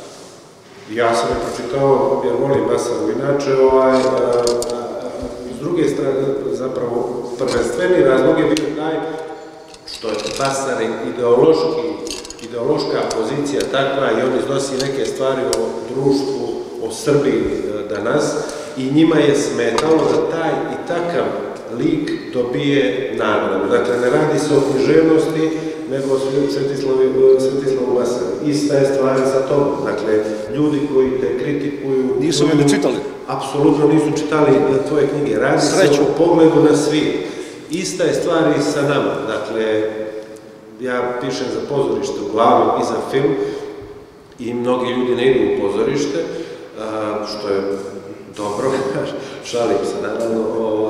Ja sam je pročitao jer volim Basaru, inače ovaj, s druge strane, zapravo, prvenstveni razlog je bio taj što je Basarin ideološki, ideološka pozicija takva i on iznosi neke stvari o društvu, o Srbiji danas i njima je smetalo da taj i takav lik dobije nagradu. Dakle, ne radi se o književnosti, nego o Svetislavu Basaru. Ista je stvar sa tobom. Dakle, ljudi koji te kritikuju... Nisu mi ne čitali. Apsolutno nisu čitali tvoje knjige. Radi se o pogledu na svijet. Ista je stvar i sa nama. Dakle, ja pišem za pozorište uglavnom i za film i mnogi ljudi ne idu u pozorište, što je dobro, šalim se naravno,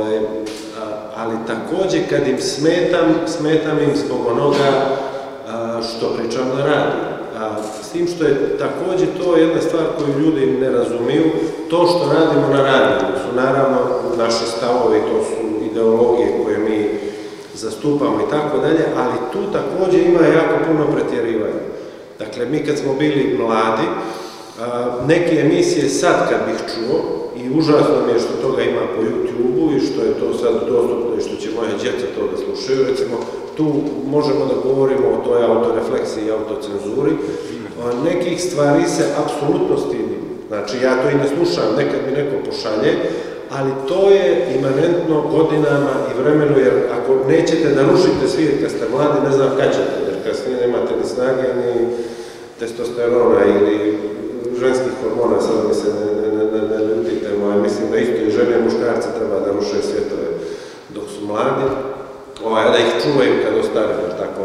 ali također kad im smetam, smetam im zbog onoga što pričam na radiju. S tim što je također to jedna stvar koju ljudi ne razumiju, to što radimo na radiju su naravno naše stavove, to su ideologije koje mi zastupamo i tako dalje, ali tu također ima jako puno pretjerivanja. Dakle, mi kad smo bili mladi, neke emisije sad kad bih čuo, i užasno mi je što toga ima po YouTube-u i što je to sad dostupno i što će moje djeca to da slušaju, recimo, tu možemo da govorimo o toj autorefleksiji i autocenzuri. Nekih stvari se apsolutno stidim. Znači, ja to i ne slušam, nekad mi neko pošalje, ali to je imanentno godinama i vremenu, jer ako nećete da rušite svijet kad ste mladi, ne znam kad ćete, jer kasnije nemate ni snage, ni testosterona ili ženskih hormona, sada mi se ne, ne, ne, ne ljutite, moja, mislim da isto i žene i muškarci treba da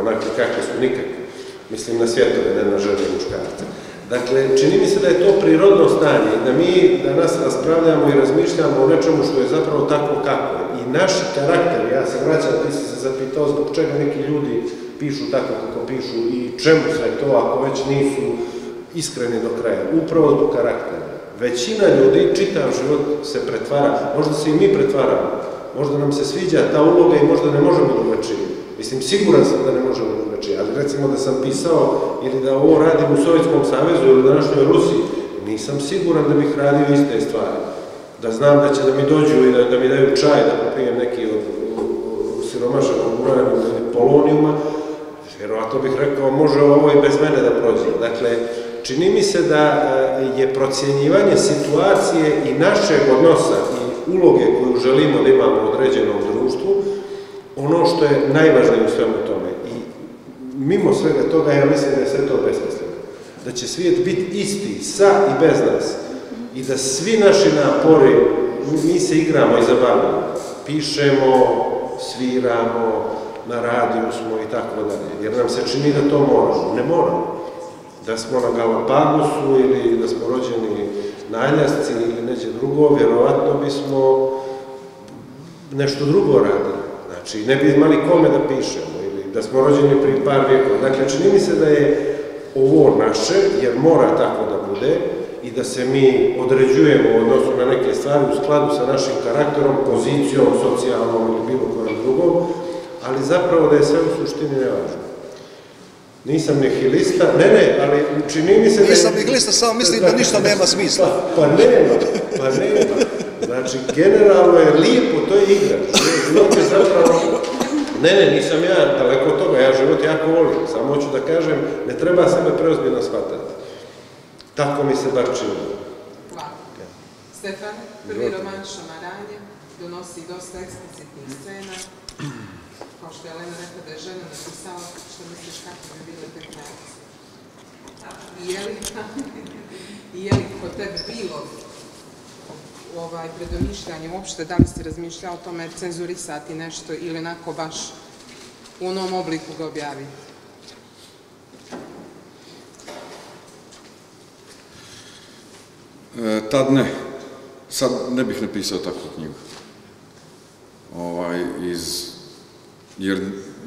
onakvi kakve su nikakve. Mislim na svjetove, ne na žene i muškarce. Dakle, čini mi se da je to prirodno stanje i da mi danas raspravljamo i razmišljamo o nečemu što je zapravo tako kako je. I naši karakteri, ja se vraćam, ti si se zapitao zbog čega neki ljudi pišu tako kako pišu i čemu sve to ako već nisu iskreni do kraja. Upravo zbog karaktera. Većina ljudi, čitav život se pretvara, možda se i mi pretvaramo, možda nam se sviđa ta uloga i možda ne možemo drugačije. Mislim, siguran sam da ne možemo drugačije, ali recimo da sam pisao ili da ovo radim u Sovjetskom savezu ili u današnjoj Rusiji, nisam siguran da bih radio iste stvari. Da znam da će da mi dođu i da, da mi daju čaj, da popijem neki od siromašenog uranijuma ili polonijuma, vjerovatno bih rekao, može ovo i bez mene da prođe. Dakle, čini mi se da je procjenjivanje situacije i našeg odnosa i uloge koju želimo da imamo u određenom društvu, ono što je najvažnije u svemu tome. I mimo svega toga, ja mislim da je sve to besmisleno. Da će svijet biti isti, sa i bez nas. I da svi naši napori, mi se igramo i zabavljamo. Pišemo, sviramo, na radiju smo i tako dalje. Jer nam se čini da to moramo. Ne moramo. Da smo na Galapagosu ili da smo rođeni na Aljasci ili neće drugo, vjerovatno bismo nešto drugo radili. Znači, ne bi imali kome da pišemo ili da smo rođeni prije par vijekova. Dakle, čini mi se da je ovo naše, jer mora tako da bude i da se mi određujemo u odnosu na neke stvari u skladu sa našim karakterom, pozicijom, socijalnom ili bilo kojom drugom, ali zapravo da je sve u suštini nevažno. Nisam nihilista, ne, ne, ali čini mi se da je... Nisam nihilista, samo mislim da ništa nema smisla. Pa nema, pa nema. Znači, generalno je lijepo, to je igra. Život je zapravo... Ne, ne, nisam ja daleko od toga, ja život jako volim. Samo hoću da kažem, ne treba sebe preozbiljno shvatati. Tako mi se bar čini. Hvala. Stefane, prvi roman Šamaranje donosi dosta eksplicitnih scena. Kao što je Elena rekla da je žena napisala, što misliš kako bi bile te krajice? I je li kod tebe bilo ovaj predomišljanje uopšte, da li si razmišljao o tome cenzurisati nešto ili onako baš u onom obliku ga objaviti? E, tad ne. Sad ne bih napisao takvu knjigu. Ovaj, iz... Jer...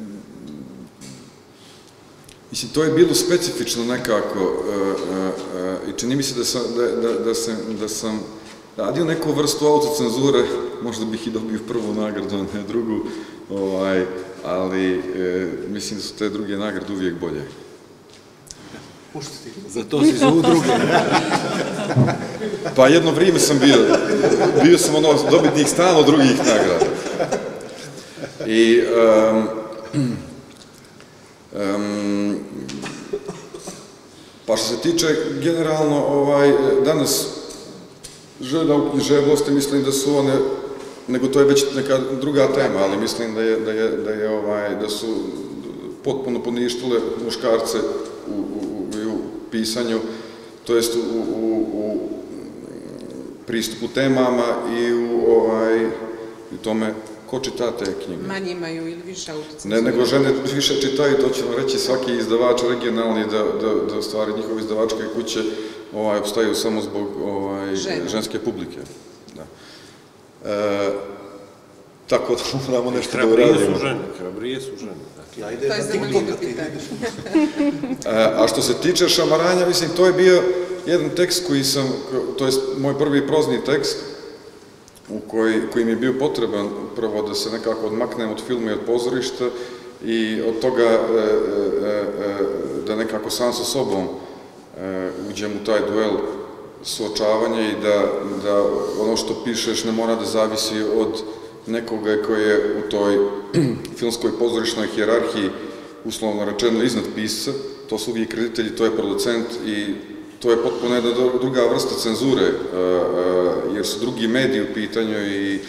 Mislim, to je bilo specifično nekako e, e, e, i čini mi se da sam, da, da, da sam, da sam radio neku vrstu autocenzure, možda bih i dobio prvu nagradu, a ne drugu, ovaj, ali e, mislim da su te druge nagrade uvijek bolje. Za to si zovu druge. Pa jedno vrijeme sam bio, bio sam ono dobitnik stalno drugih nagrada. I um, um, pa što se tiče generalno ovaj, danas žena u književnosti, mislim da su one, nego to je već neka druga tema, ali mislim da je, da je, da je ovaj, da su potpuno poništile muškarce u, u, u pisanju, to jest u, u, u pristupu temama i u ovaj, u tome ko čita te knjige. Manje imaju ili više autocenzure? Ne, nego žene više čitaju, to ćemo reći svaki izdavač regionalni, da, da, da stvari njihove izdavačke kuće ovaj, obstaju samo zbog ovaj, ženske publike. Da. E, tako da moramo nešto da uradimo. Hrabrije su žene, hrabrije su žene. To je zanimljivo pitanje. A što se tiče Šamaranja, mislim, to je bio jedan tekst koji sam, to je moj prvi prozni tekst, u koji, koji mi je bio potreban prvo da se nekako odmaknem od filma i od pozorišta i od toga e, e, e, da nekako sam sa sobom e, uđem u taj duel suočavanja i da, da ono što pišeš ne mora da zavisi od nekoga koji je u toj filmskoj pozorišnoj hijerarhiji uslovno rečeno iznad pisca, to su uvijek reditelji, to je producent i to je potpuno jedna druga vrsta cenzure, jer su drugi mediji u pitanju i,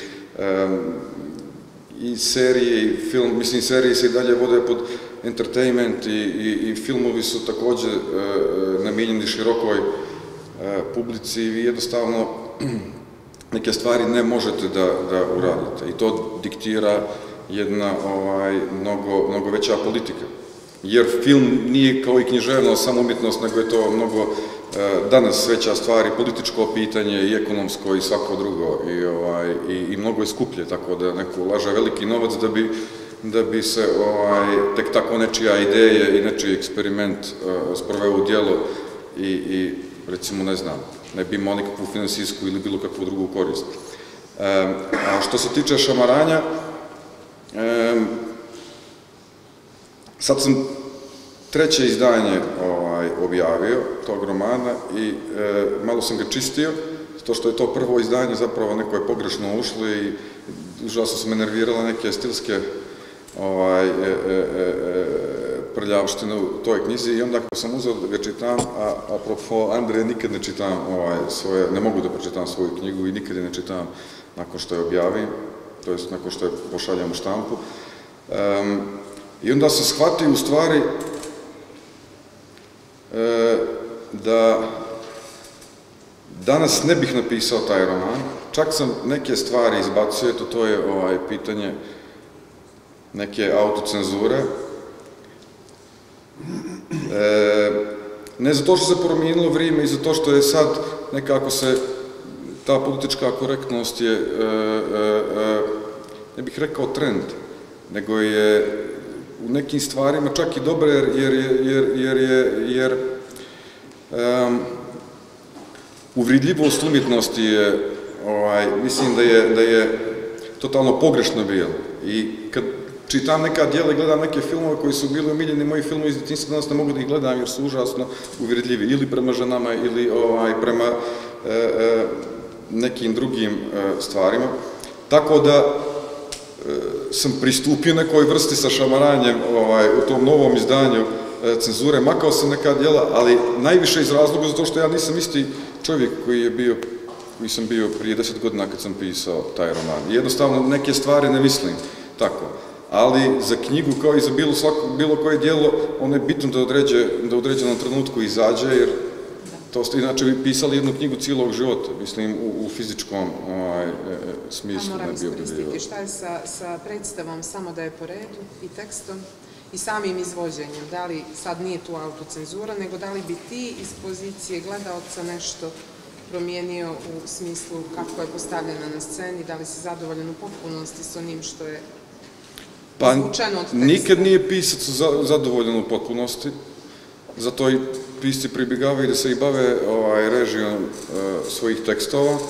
i serije i film, mislim serije se i dalje vode pod entertainment i, i, i filmovi su također namijenjeni širokoj publici i vi jednostavno neke stvari ne možete da, da uradite i to diktira jedna ovaj, mnogo, mnogo veća politika. jer film nije kao i književnost, samo umjetnost, nego je to mnogo danas veća stvar i političko pitanje i ekonomsko i svako drugo i, ovaj, i, i mnogo je skuplje, tako da neko ulaže veliki novac da bi, da bi se ovaj, tek tako nečija ideje i nečiji eksperiment uh, sproveo u djelo i, i recimo ne znam, ne bi imao nikakvu finansijsku ili bilo kakvu drugu korist. Um, a što se tiče šamaranja, um, sad sam treće izdanje ovaj, objavio tog romana i e, malo sam ga čistio, to što je to prvo izdanje zapravo neko je pogrešno ušlo i užasno su me nervirale neke stilske ovaj, e, e, e, prljavštine u toj knjizi i onda ako sam uzeo da ga čitam, a apropo Andreje, nikad ne čitam ovaj, svoje, ne mogu da pročitam svoju knjigu i nikad je ne čitam nakon što je objavim, to jest nakon što je pošaljam u štampu. Um, I onda sam shvatio u stvari e, da danas ne bih napisao taj roman, čak sam neke stvari izbacio, to, to je ovaj, pitanje neke autocenzure. E, ne zato što se promijenilo vrijeme i zato što je sad nekako se ta politička korektnost je, e, e, ne bih rekao trend, nego je u nekim stvarima čak i dobre, jer, jer, jer, jer, jer, jer um, uvridljivost umjetnosti je, ovaj, mislim da je, da je totalno pogrešno bilo. I kad čitam neka djela i gledam neke filmove koji su bili omiljeni moji filmovi iz djetinjstva, danas ne mogu da ih gledam jer su užasno uvredljivi ili prema ženama ili ovaj, prema e, e, nekim drugim e, stvarima. Tako da sam pristupio nekoj vrsti sa šamaranjem ovaj, u tom novom izdanju e, cenzure, makao sam neka djela, ali najviše iz razloga zato što ja nisam isti čovjek koji je bio, koji sam bio prije deset godina kad sam pisao taj roman. Jednostavno neke stvari ne mislim tako, ali za knjigu kao i za bilo, svako, bilo koje djelo, ono je bitno da, određe, da u određenom trenutku izađe, jer to ste inače bi pisali jednu knjigu cijelog života, mislim, u, u fizičkom ovaj, e, smislu. A moram iskoristiti šta je sa, sa predstavom Samo da je po redu i tekstom i samim izvođenjem. Da li sad nije tu autocenzura, nego da li bi ti iz pozicije gledaoca nešto promijenio u smislu kako je postavljena na sceni, da li si zadovoljan u potpunosti s onim što je izvučeno od teksta? Pa nikad nije pisac zadovoljan u potpunosti, zato i pisci pribjegavaju da se i bave ovaj, režijom e, svojih tekstova.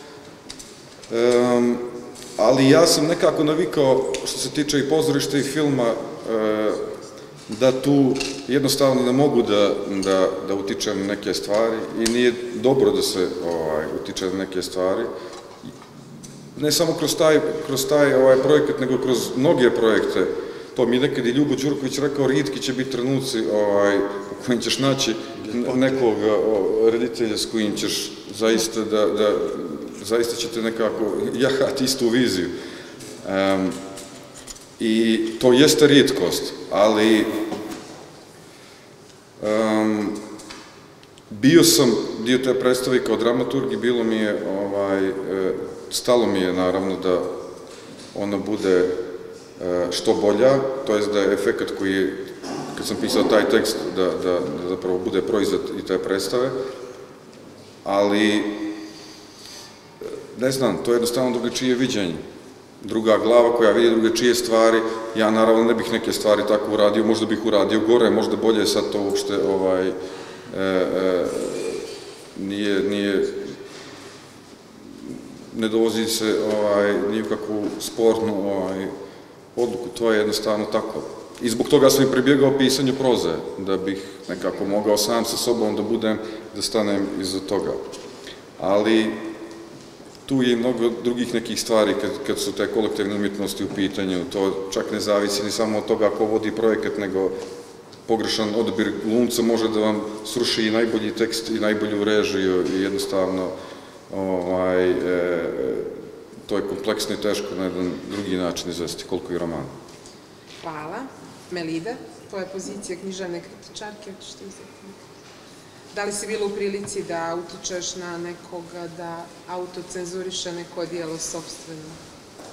E, ali ja sam nekako navikao, što se tiče i pozorišta i filma, e, da tu jednostavno ne mogu da, da, da utičem na neke stvari i nije dobro da se ovaj, utiče na neke stvari. Ne samo kroz taj, kroz taj ovaj, projekat, nego kroz mnoge projekte. To mi je nekad i Ljubo Đurković rekao, rijetki će biti trenuci ovaj, u kojim ćeš naći nekog o, reditelja s kojim ćeš zaista da, da zaista ćete nekako jahati istu viziju. Um, I to jeste rijetkost, ali um, bio sam dio te predstave kao dramaturg i bilo mi je, ovaj, stalo mi je naravno da ona bude što bolja, to jest da je efekat koji je, kad sam pisao taj tekst, da, da, da zapravo bude proizvod i te predstave, ali ne znam, to je jednostavno drugačije viđenje. Druga glava koja vidi drugačije stvari, ja naravno ne bih neke stvari tako uradio, možda bih uradio gore, možda bolje sad to uopšte ovaj, e, e, nije, nije, ne dolazi se ovaj, ni u kakvu sportnu ovaj, odluku, to je jednostavno tako. I zbog toga sam i pribjegao pisanju proze, da bih nekako mogao sam sa sobom da budem, da stanem iza toga. Ali tu je i mnogo drugih nekih stvari kad, kad su te kolektivne umjetnosti u pitanju. To čak ne zavisi ni samo od toga ko vodi projekat, nego pogrešan odabir glumca može da vam sruši i najbolji tekst i najbolju režiju i jednostavno ovaj, e, to je kompleksno i teško na jedan drugi način izvesti, koliko i roman. Hvala. Melida, tvoja pozicija književne kritičarke, hoćeš ti uzeti? Da li si bila u prilici da utičeš na nekoga da autocenzuriše neko dijelo sopstveno?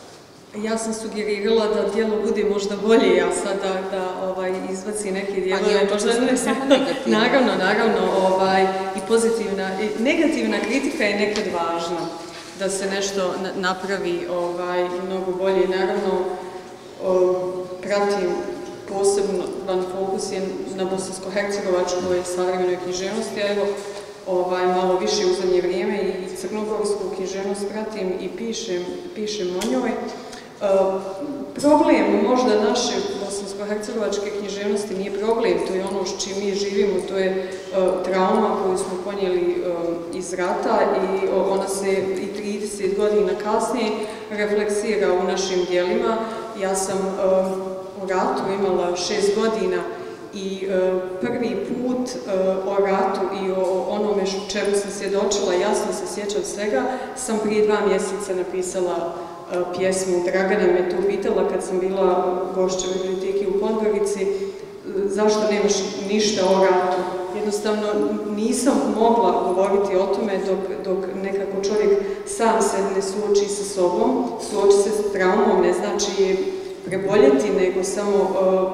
Ja sam sugerirala da djelo bude možda bolje, a sad da, da ovaj, izbaci neke dijelove. Pa nije možda ne samo negativno. Naravno, naravno, ovaj, i pozitivna, i negativna kritika je nekad važna, da se nešto napravi ovaj, mnogo bolje. Naravno, o, pratim posebno van fokus je na bosansko-hercegovačkoj savremenoj književnosti, a evo, ovaj, malo više u zadnje vrijeme i crnogorsku književnost pratim i pišem, pišem o njoj. Uh, problem možda naše bosansko-hercegovačke književnosti nije problem, to je ono s čim mi živimo, to je uh, trauma koju smo ponijeli uh, iz rata i uh, ona se i trideset godina kasnije refleksira u našim djelima. Ja sam uh, u ratu imala šest godina i uh, prvi put uh, o ratu i o onome čemu sam svjedočila, jasno se sjećam svega, sam prije dva mjeseca napisala pjesmu. Dragana me tu pitala kad sam bila gošća u biblioteki u Podgorici, zašto nemaš ništa o ratu. Jednostavno nisam mogla govoriti o tome dok, dok nekako čovjek sam se ne suoči sa sobom, suoči se s traumom, ne znači je preboljeti, nego samo uh,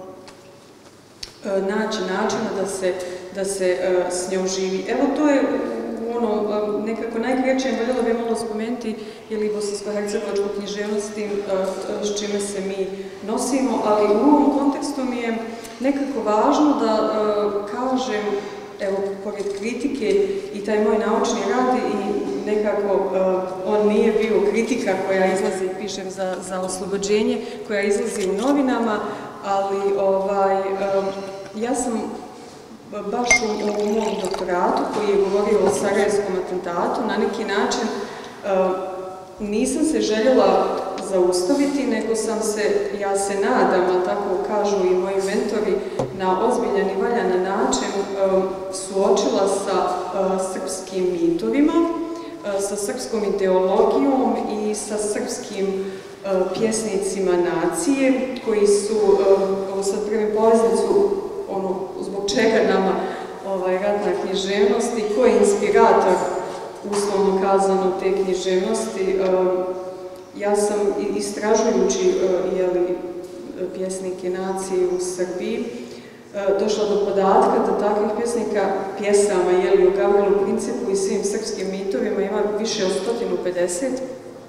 uh, naći načina da se, da se uh, s njom živi. Evo to je ono, nekako najkraće, voljela bi malo spomenuti je li bosansko-hercegovačku književnosti s čime se mi nosimo, ali u ovom kontekstu mi je nekako važno da kažem, evo, pored kritike i taj moj naučni rad i nekako on nije bio kritika koja izlazi, pišem za, za oslobođenje, koja izlazi u novinama, ali ovaj, ja sam baš u ovom mom doktoratu koji je govorio o sarajevskom atentatu, na neki način uh, nisam se željela zaustaviti, nego sam se, ja se nadam, a tako kažu i moji mentori, na ozbiljan i valjan način uh, suočila sa uh, srpskim mitovima, uh, sa srpskom ideologijom i sa srpskim uh, pjesnicima nacije, koji su, uh, ovo sad prvim poveznicu, ono, zbog čega nama ovaj, ratna književnost i ko je inspirator, uslovno kazano, te književnosti. Uh, ja sam istražujući uh, jeli, pjesnike nacije u Srbiji uh, došla do podatka da takvih pjesnika, pjesama jeli, o Gavrilu Principu i svim srpskim mitovima ima više od sto pedeset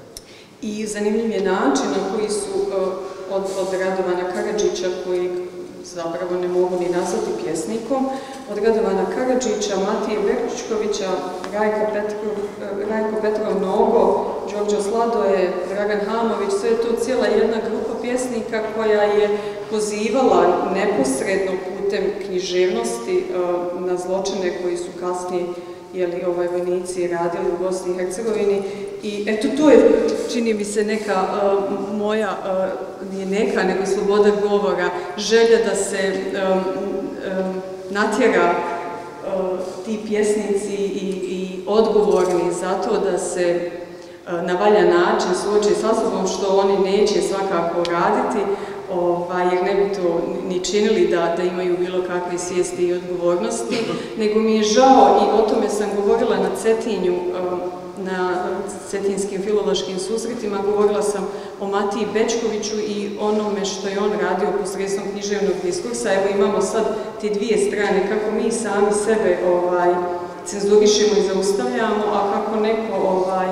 i zanimljiv je način na koji su uh, od, od Radovana Karadžića, koji zapravo ne mogu ni nazvati pjesnikom, od Radovana Karadžića, Matije Berčičkovića, Rajka Petrov, Rajko Petrov Nogo, Đorđo Sladoje, Dragan Hamović, sve je to cijela jedna grupa pjesnika koja je pozivala neposredno putem književnosti uh, na zločine koji su kasnije jeli, ovaj, vojnici radili u Bosni i Hercegovini. I eto, to je, čini mi se, neka uh, moja, uh, nije neka, nego sloboda govora, želja da se um, um, natjera uh, ti pjesnici i, i odgovorni za to da se uh, na valjan način suoče sa sobom, što oni neće svakako raditi, ovaj, jer ne bi to ni činili da, da imaju bilo kakve svijesti i odgovornosti, nego mi je žao, i o tome sam govorila na Cetinju, um, na cetinskim filološkim susretima, govorila sam o Matiji Bečkoviću i onome što je on radio posredstvom književnog diskursa. Evo imamo sad te dvije strane, kako mi sami sebe ovaj, cenzurišemo i zaustavljamo, a kako neko ovaj,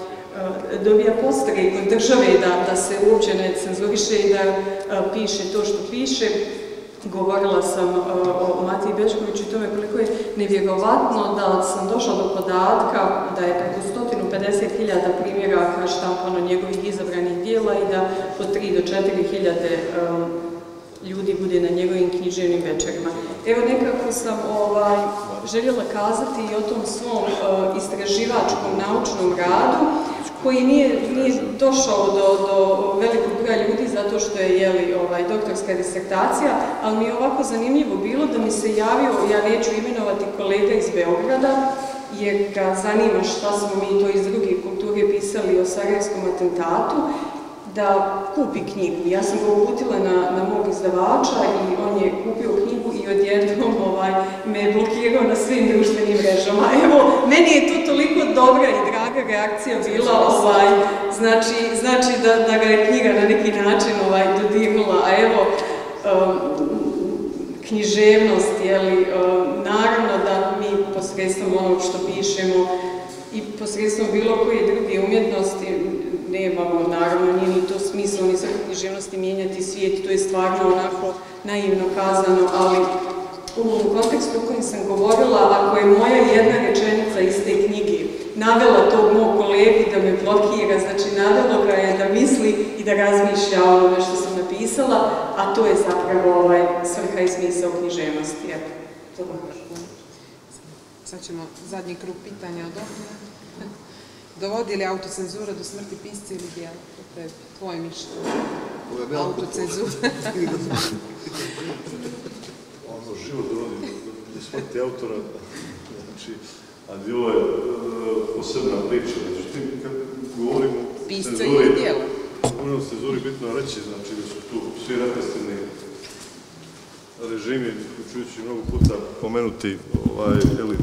dobija podstrek od države da, da se uopće ne cenzuriše i da a, piše to što piše. Govorila sam uh, o Matiji Bečkoviću i tome koliko je nevjerovatno da sam došla do podatka da je preko sto pedeset hiljada primjeraka štampano njegovih izabranih dijela i da od tri do četiri hiljade um, ljudi bude na njegovim književnim večerima. Evo nekako sam ovaj, željela kazati i o tom svom uh, istraživačkom naučnom radu, koji nije, nije došao do, do velikog broja ljudi zato što je jeli, ovaj, doktorska disertacija, ali mi je ovako zanimljivo bilo da mi se javio, ja neću imenovati kolega iz Beograda, jer ga zanima šta smo mi to iz druge kulture pisali o sarajevskom atentatu, da kupi knjigu. Ja sam ga uputila na, na mog izdavača i on je kupio knjigu i odjednom ovaj, me je blokirao na svim društvenim mrežama. Evo, meni je to toliko dobra i draga reakcija bila, ovaj, znači, znači da, da ga je knjiga na neki način ovaj, dodirnula, a evo, um, književnost, jeli, um, naravno da mi posredstvom onog što pišemo i posredstvom bilo koje druge umjetnosti, nemamo, naravno, nije ni to smislo ni za književnosti mijenjati svijet, to je stvarno onako naivno kazano, ali u kontekstu u kojem sam govorila, ako je moja jedna rečenica iz te knjige navela tog mog kolegu da me blokira, znači navelo ga je da misli i da razmišlja o onome što sam napisala, a to je zapravo ovaj svrha i smisao književnosti. Evo, sad ćemo zadnji krug pitanja od ovdje. Dovodi li autocenzura do smrti pisca ili dijela? Tvoje mišljenje. Autocenzura. Ono, život dovodi do smrti autora, znači, a djelo je posebna priča. Međutim, kad govorimo o pisca ili dijela? Govorimo o cenzuri, bitno reći, znači da su tu svi represivni režimi, uključujući mnogo puta pomenuti, ovaj, jeli,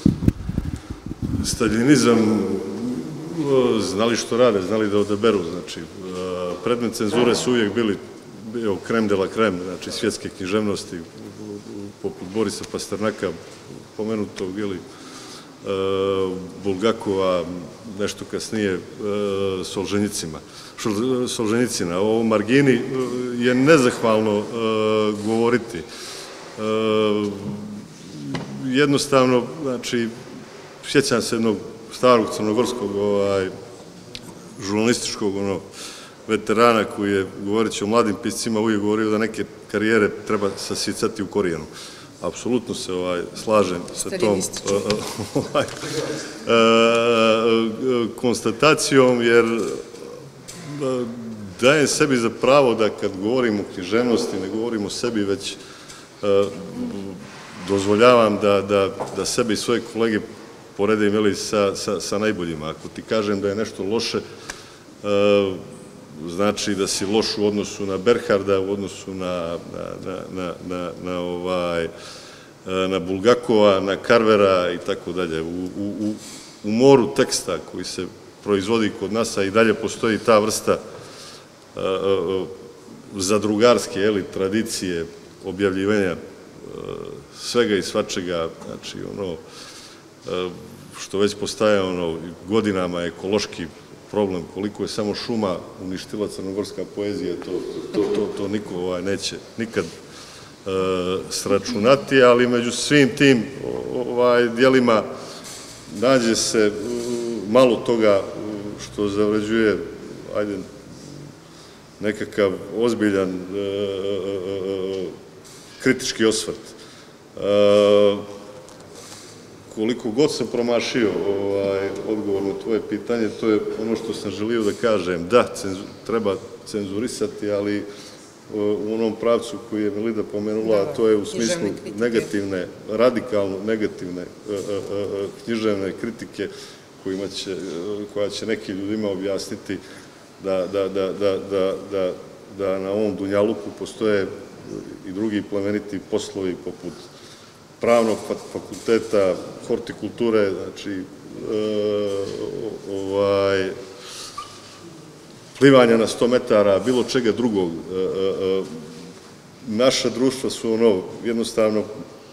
staljinizam, znali što rade, znali da odaberu, znači, predmet cenzure su uvijek bili bio krem de la krem, znači svjetske književnosti, poput Borisa Pasternaka, pomenutog, jeli, Bulgakova, nešto kasnije Solženjicima. Solženjicina. O Margini je nezahvalno govoriti. Jednostavno, znači, sjećam se jednog starog crnogorskog žurnalističkog veterana koji je, govoreći o mladim piscima, uvijek govorio da neke karijere treba sasicati u korijenu. Apsolutno se slažem sa tom konstatacijom, jer dajem sebi za pravo da kad govorim o književnosti, ne govorim o sebi, već dozvoljavam da sebe i svoje kolege poredim sa najboljima. Ako ti kažem da je nešto loše, znači da si loš u odnosu na Berharda, u odnosu na Bulgakova, na Carvera i tako dalje. U moru teksta koji se proizvodi kod nas, a i dalje postoji ta vrsta zadrugarske tradicije objavljivanja svega i svačega, znači ono što već postaje godinama ekološki problem, koliko je samo šuma uništila crnogorska poezija, to niko neće nikad sračunati, ali među svim tim dijelima nađe se malo toga što zavređuje, ajde, nekakav ozbiljan kritički osvrt. Koliko god sam promašio odgovor na tvoje pitanje, to je ono što sam želio da kažem. Da, treba cenzurisati, ali u onom pravcu koji je Melida pomenula, a to je u smislu negativne, radikalno negativne književne kritike koja će nekim ljudima objasniti da na ovom dunjaluku postoje i drugi plemeniti poslovi poput pravnog fakulteta, hortikulture, znači plivanja na sto metara, bilo čega drugog. Naša društva su ono, jednostavno,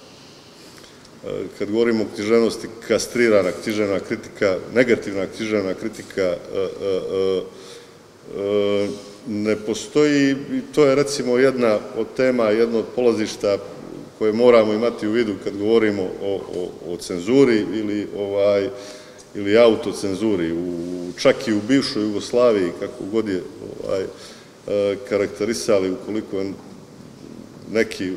kad govorimo o književnosti, kastrirana književna kritika, negativna književna kritika ne postoji i to je recimo jedna od tema, jedno od polazišta koje moramo imati u vidu kad govorimo o cenzuri ili autocenzuri. Čak i u bivšoj Jugoslaviji, kako god je karakterisali, ukoliko je neki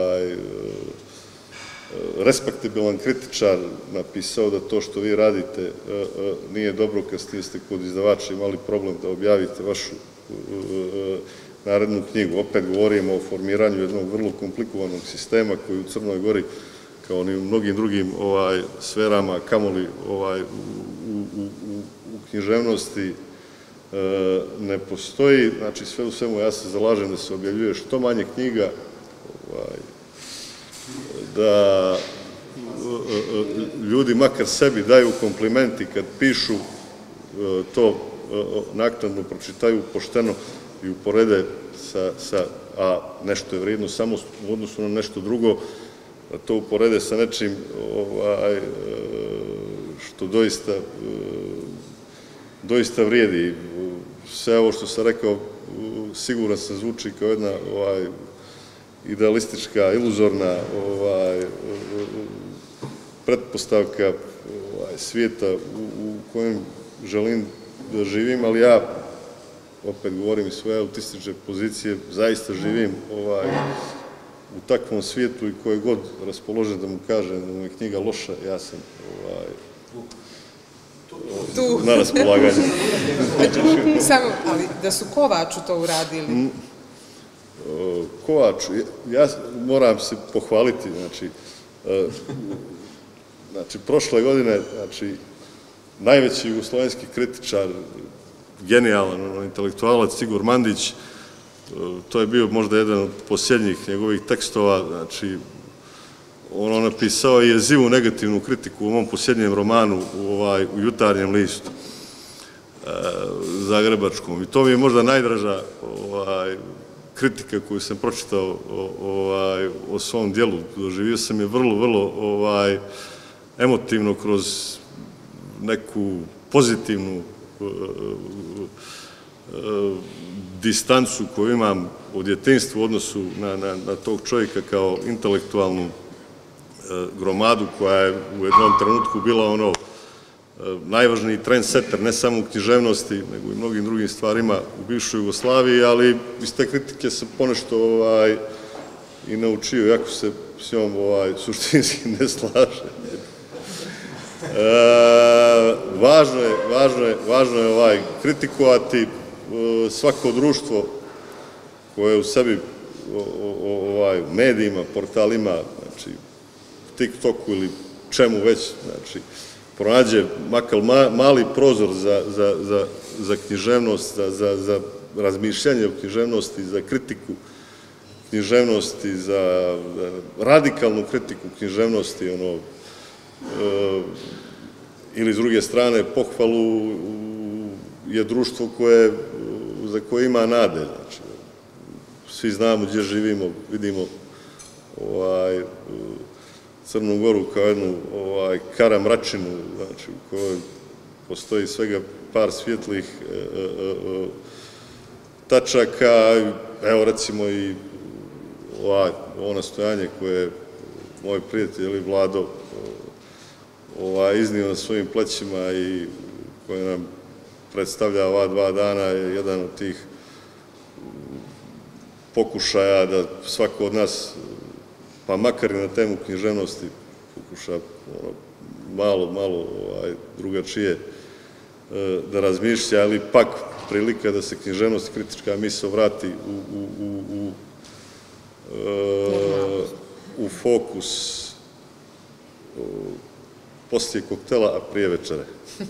respektabilan kritičar napisao da to što vi radite nije dobro, kad ste kod izdavača imali problem da objavite vašu narednu knjigu. Opet govorimo o formiranju jednog vrlo komplikovanog sistema koji u Crnoj Gori, kao i u mnogim drugim sferama, kamoli u književnosti, ne postoji. Znači, sve u svemu ja se zalažem da se objavljuje što manje knjiga, da ljudi makar sebi daju komplimenti kad pišu, to naknadno pročitaju pošteno i uporede sa, a nešto je vrijedno samo u odnosu na nešto drugo, da to uporede sa nečim što doista doista vrijedi. Sve ovo što sam rekao, siguran sam, zvuči kao jedna idealistička, iluzorna pretpostavka svijeta u kojem želim da živim, ali ja, opet govorim iz svoje autistične pozicije, zaista živim u takvom svijetu i koje god raspoložen da mu kažem da mu je knjiga loša, ja sam na raspolaganju. Samo, ali da su Kovaču to uradili? Kovaču, ja moram se pohvaliti, znači, znači, prošle godine, znači, najveći jugoslovenski kritičar, genijalan intelektualac Igor Mandić, to je bio možda jedan od posljednjih njegovih tekstova, znači, ono napisao je jezivu negativnu kritiku u mom posljednjem romanu u Jutarnjem listu zagrebačkom. I to mi je možda najdraža kritika koju sam pročitao o svom dijelu. Doživio sam je vrlo, vrlo emotivno kroz neku pozitivnu distancu koju imam od djetinjstva u odnosu na tog čovjeka kao intelektualnu gromadu koja je u jednom trenutku bila ono najvažniji trendsetter, ne samo u književnosti, nego i mnogim drugim stvarima u bivšoj Jugoslaviji, ali iz te kritike sam ponešto i naučio, jako se s njom suštinski ne slaže. Važno je, važno je, važno je kritikovati svako društvo koje u sebi medijima, portalima, znači TikToku ili čemu već, znači, pronađe makar mali prozor za književnost, za razmišljanje o književnosti, za kritiku književnosti, za radikalnu kritiku književnosti, ono, ili s druge strane pohvalu je društvo za koje ima nade. Znači, svi znamo gdje živimo, vidimo Crnu Goru kao jednu karamračinu, znači u kojoj postoji svega par svjetlih tačaka. Evo recimo i ovo nastojanje koje je moj prijatelj Vlado iznio na svojim plećima i koje nam predstavlja ova dva dana je jedan od tih pokušaja da svako od nas, pa makar i na temu književnosti, pokuša malo, malo drugačije da razmišlja, ali pak prilika da se književnost i kritička misao vrati u fokus poslije koktela, a prije večere.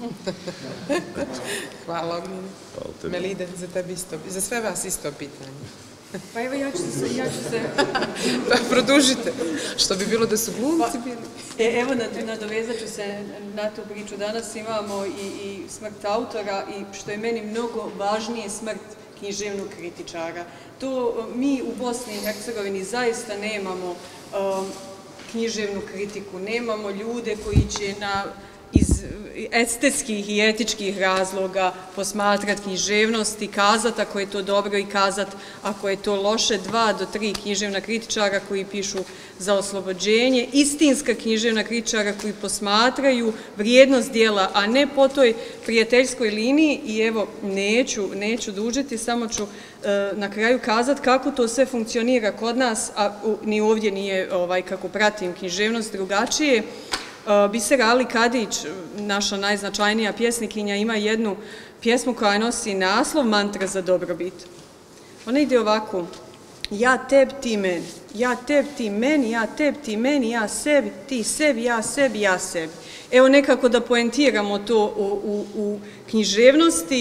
Hvala, Ognjene. Melide, za tebi isto, za sve vas isto pitanje. Pa evo, ja ću se... Pa produžite, što bi bilo da su glumci bili. Evo, nadovezat ću se na tu priču. Danas imamo i smrt autora i, što je meni mnogo važnije, smrt književnog kritičara. To mi u Bosni i Hercegovini zaista nemamo književnu kritiku, nemamo ljude koji će iz estetskih i etičkih razloga posmatrati književnost i kazati ako je to dobro i kazati ako je to loše. Dva do tri književna kritičara koji pišu za oslobođenje, istinska književna kritičara koji posmatraju vrijednost dijela, a ne po toj prijateljskoj liniji. I evo, neću dužiti, samo ću na kraju kazati kako to sve funkcionira kod nas, a ni ovdje nije, kako pratim književnost, drugačije. Bisera Ali Kadić, naša najznačajnija pjesnikinja, ima jednu pjesmu koja nosi naslov Mantra za dobrobit. Ona ide ovako: ja tebi, ti meni, ja tebi, ti meni, ja tebi, ti meni, ja sebi, ti sebi, ja sebi, ja sebi. Evo nekako da poentiramo to u književnosti.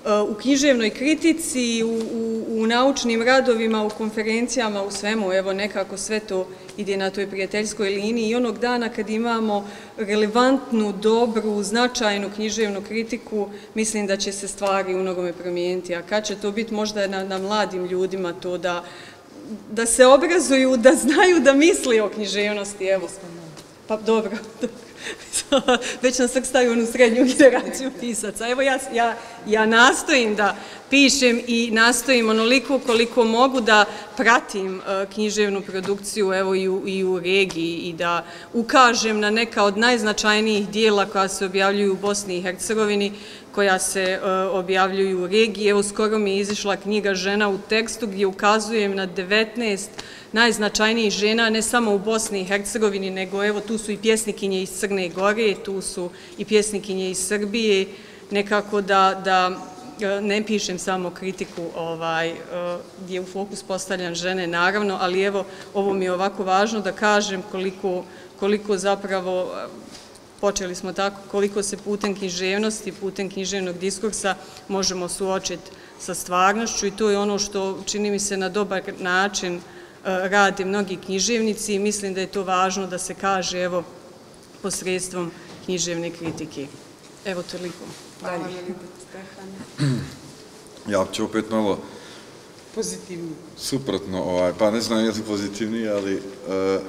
u književnoj kritici, u, u, u naučnim radovima, u konferencijama, u svemu, evo nekako sve to ide na toj prijateljskoj liniji i onog dana kad imamo relevantnu, dobru, značajnu književnu kritiku, mislim da će se stvari u mnogome promijeniti. A kad će to biti možda na, na mladim ljudima to da, da se obrazuju, da znaju da misli o književnosti, evo. Pa dobro, već nas srstaju onu srednju generaciju pisaca. Evo ja, ja, ja nastojim da pišem i nastojim onoliko koliko mogu da pratim uh, književnu produkciju evo i u, i u regiji i da ukažem na neka od najznačajnijih dijela koja se objavljuju u Bosni i Hercegovini, koja se uh, objavljuju u regiji. Evo skoro mi je izišla knjiga Žena u tekstu gdje ukazujem na devetnaest najznačajnijih žena, ne samo u Bosni i Hercegovini, nego evo tu su i pjesnikinje iz Crne Gore, tu su i pjesnikinje iz Srbije, nekako da, da ne pišem samo kritiku ovaj, gdje je u fokus postavljam žene, naravno, ali evo ovo mi je ovako važno da kažem koliko, koliko zapravo, počeli smo tako, koliko se putem književnosti, putem književnog diskursa možemo suočiti sa stvarnošću i to je ono što čini mi se na dobar način rade mnogi književnici i mislim da je to važno da se kaže evo posredstvom književne kritike. Evo toliko. Hvala Stefane. Ja ću opet malo pozitivni. Suprotno, ovaj, pa ne znam je li pozitivniji, ali uh,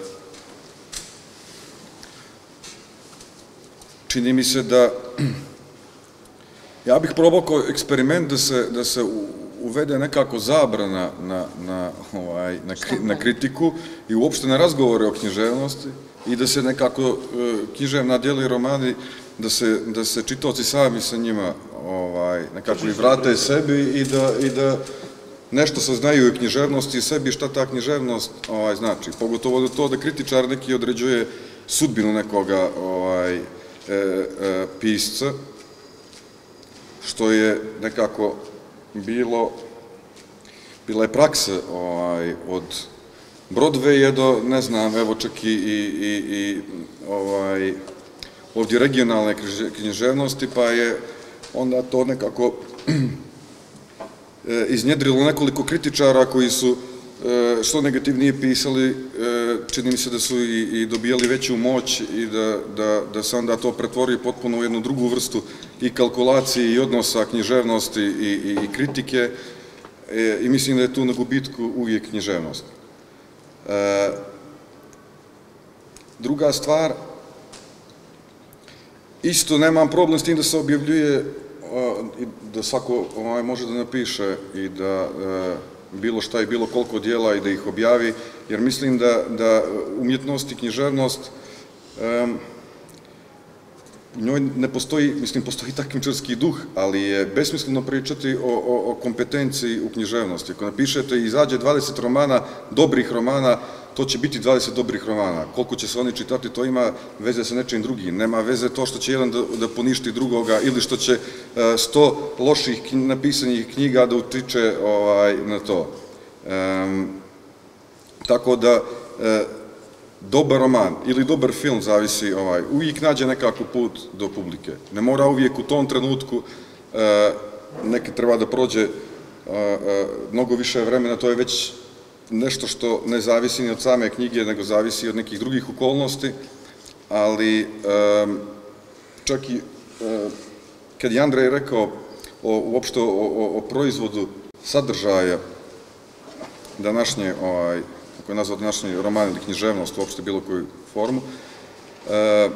čini mi se da ja bih probao kao eksperiment da se, da se uvede nekako zabrana na, na, ovaj, na, kri, na kritiku i uopšte na razgovore o književnosti i da se nekako uh, književna djela i romani, da se, da se čitaoci sami sa njima ovaj, nekako i vrate sebi i da, i da nešto saznaju o književnosti i sebi šta ta književnost ovaj, znači. Pogotovo da to da kritičar neki određuje sudbinu nekoga ovaj, e, e, pisca, što je nekako bilo, bila je praksa ovaj, od Broadwaya do, ne znam, evo čak i, i, i ovaj, ovdje regionalne književnosti, pa je onda to nekako iznjedrilo nekoliko kritičara koji su što negativnije pisali, čini mi se da su i, i dobijali veću moć i da, da, da se onda to pretvori potpuno u jednu drugu vrstu i kalkulacije i odnosa književnosti i, i, i kritike i mislim da je tu na gubitku uvijek književnost. Druga stvar, isto nemam problem s tim da se objavljuje, da svako može da napiše i da bilo šta i bilo koliko dijela i da ih objavi, jer mislim da, da umjetnost i književnost u njoj ne postoji, mislim, postoji takmičarski duh, ali je besmisleno pričati o, o, o kompetenciji u književnosti. Ako napišete i izađe dvadeset romana, dobrih romana, to će biti dvadeset dobrih romana. Koliko će se oni čitati, to ima veze sa nečim drugim. Nema veze to što će jedan da, da poništi drugoga ili što će sto loših napisanih knjiga da utiče ovaj, na to. Um, tako da, e, dobar roman ili dobar film, zavisi, ovaj, uvijek nađe nekako put do publike. Ne mora uvijek u tom trenutku, e, neki treba da prođe e, e, mnogo više vremena, to je već nešto što ne zavisi ni od same knjige, nego zavisi od nekih drugih okolnosti, ali um, čak i um, kad je Andrej rekao o, uopšte o, o, o proizvodu sadržaja današnje, ovaj, kako je nazvao današnji roman ili književnost, uopšte bilo koju formu, uh,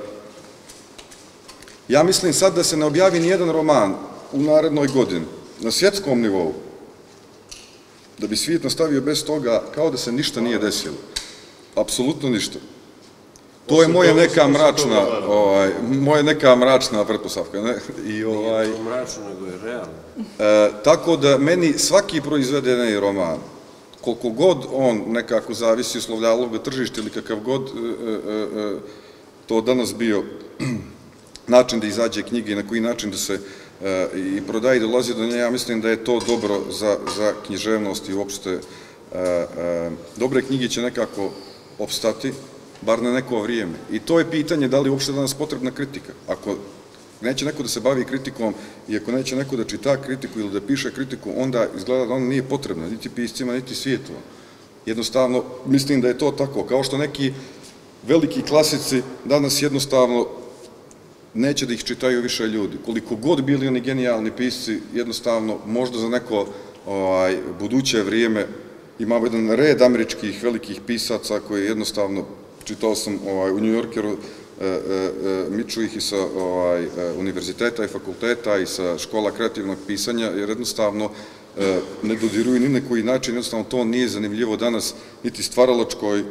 ja mislim sad da se ne objavi nijedan roman u narednoj godini na svjetskom nivou, da bi svijet nastavio bez toga kao da se ništa nije desilo. Apsolutno ništa. To je moja neka mračna, ovaj, moja neka mračna pretpostavka, ne? I ovaj nije to mračno, nego je realno. E, tako da meni svaki proizvedeni roman, koliko god on nekako zavisi uslovljalog tržišta ili kakav god e, e, e, to danas bio način da izađe knjige i na koji način da se i prodaje i dolazi do nje, ja mislim da je to dobro za, za književnost i uopšte e, e, dobre knjige će nekako opstati, bar na neko vrijeme. I to je pitanje da li je uopšte danas potrebna kritika. Ako neće neko da se bavi kritikom i ako neće neko da čita kritiku ili da piše kritiku, onda izgleda da ona nije potrebna, niti piscima, niti svijetu. Jednostavno, mislim da je to tako, kao što neki veliki klasici danas jednostavno neće da ih čitaju više ljudi. Koliko god bili oni genijalni pisci, jednostavno, možda za neko buduće vrijeme imamo jedan red američkih velikih pisaca koji jednostavno, čitao sam u New Yorkeru, miču ih i sa univerziteta i fakulteta i sa škola kreativnog pisanja, jer jednostavno ne dodiruju ni na koji način, jednostavno to nije zanimljivo danas niti stvaralačkoj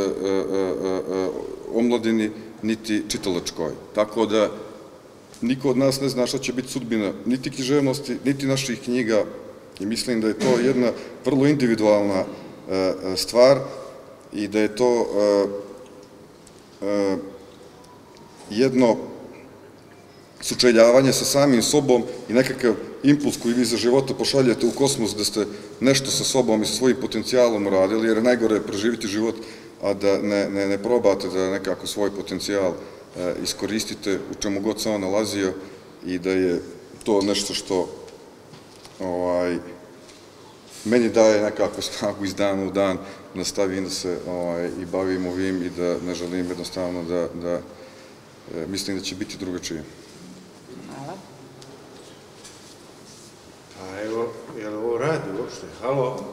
omladini, niti čitalačkoj. Tako da niko od nas ne zna šta će biti sudbina niti književnosti, niti naših knjiga i mislim da je to jedna vrlo individualna stvar i da je to jedno sučeljavanje sa samim sobom i nekakav impuls koji vi za života pošaljete u kosmos da ste nešto sa sobom i sa svojim potencijalom uradili, jer najgore je preživiti život, a da ne probate da nekako svoj potencijal iskoristite u čemu god se on nalazio i da je to nešto što meni daje nekako snagu iz dana u dan, nastavim da se i bavim ovim i da ne želim jednostavno da mislim da će biti drugačije. Hvala. Pa evo, je li ovo radi uopšte? Halo?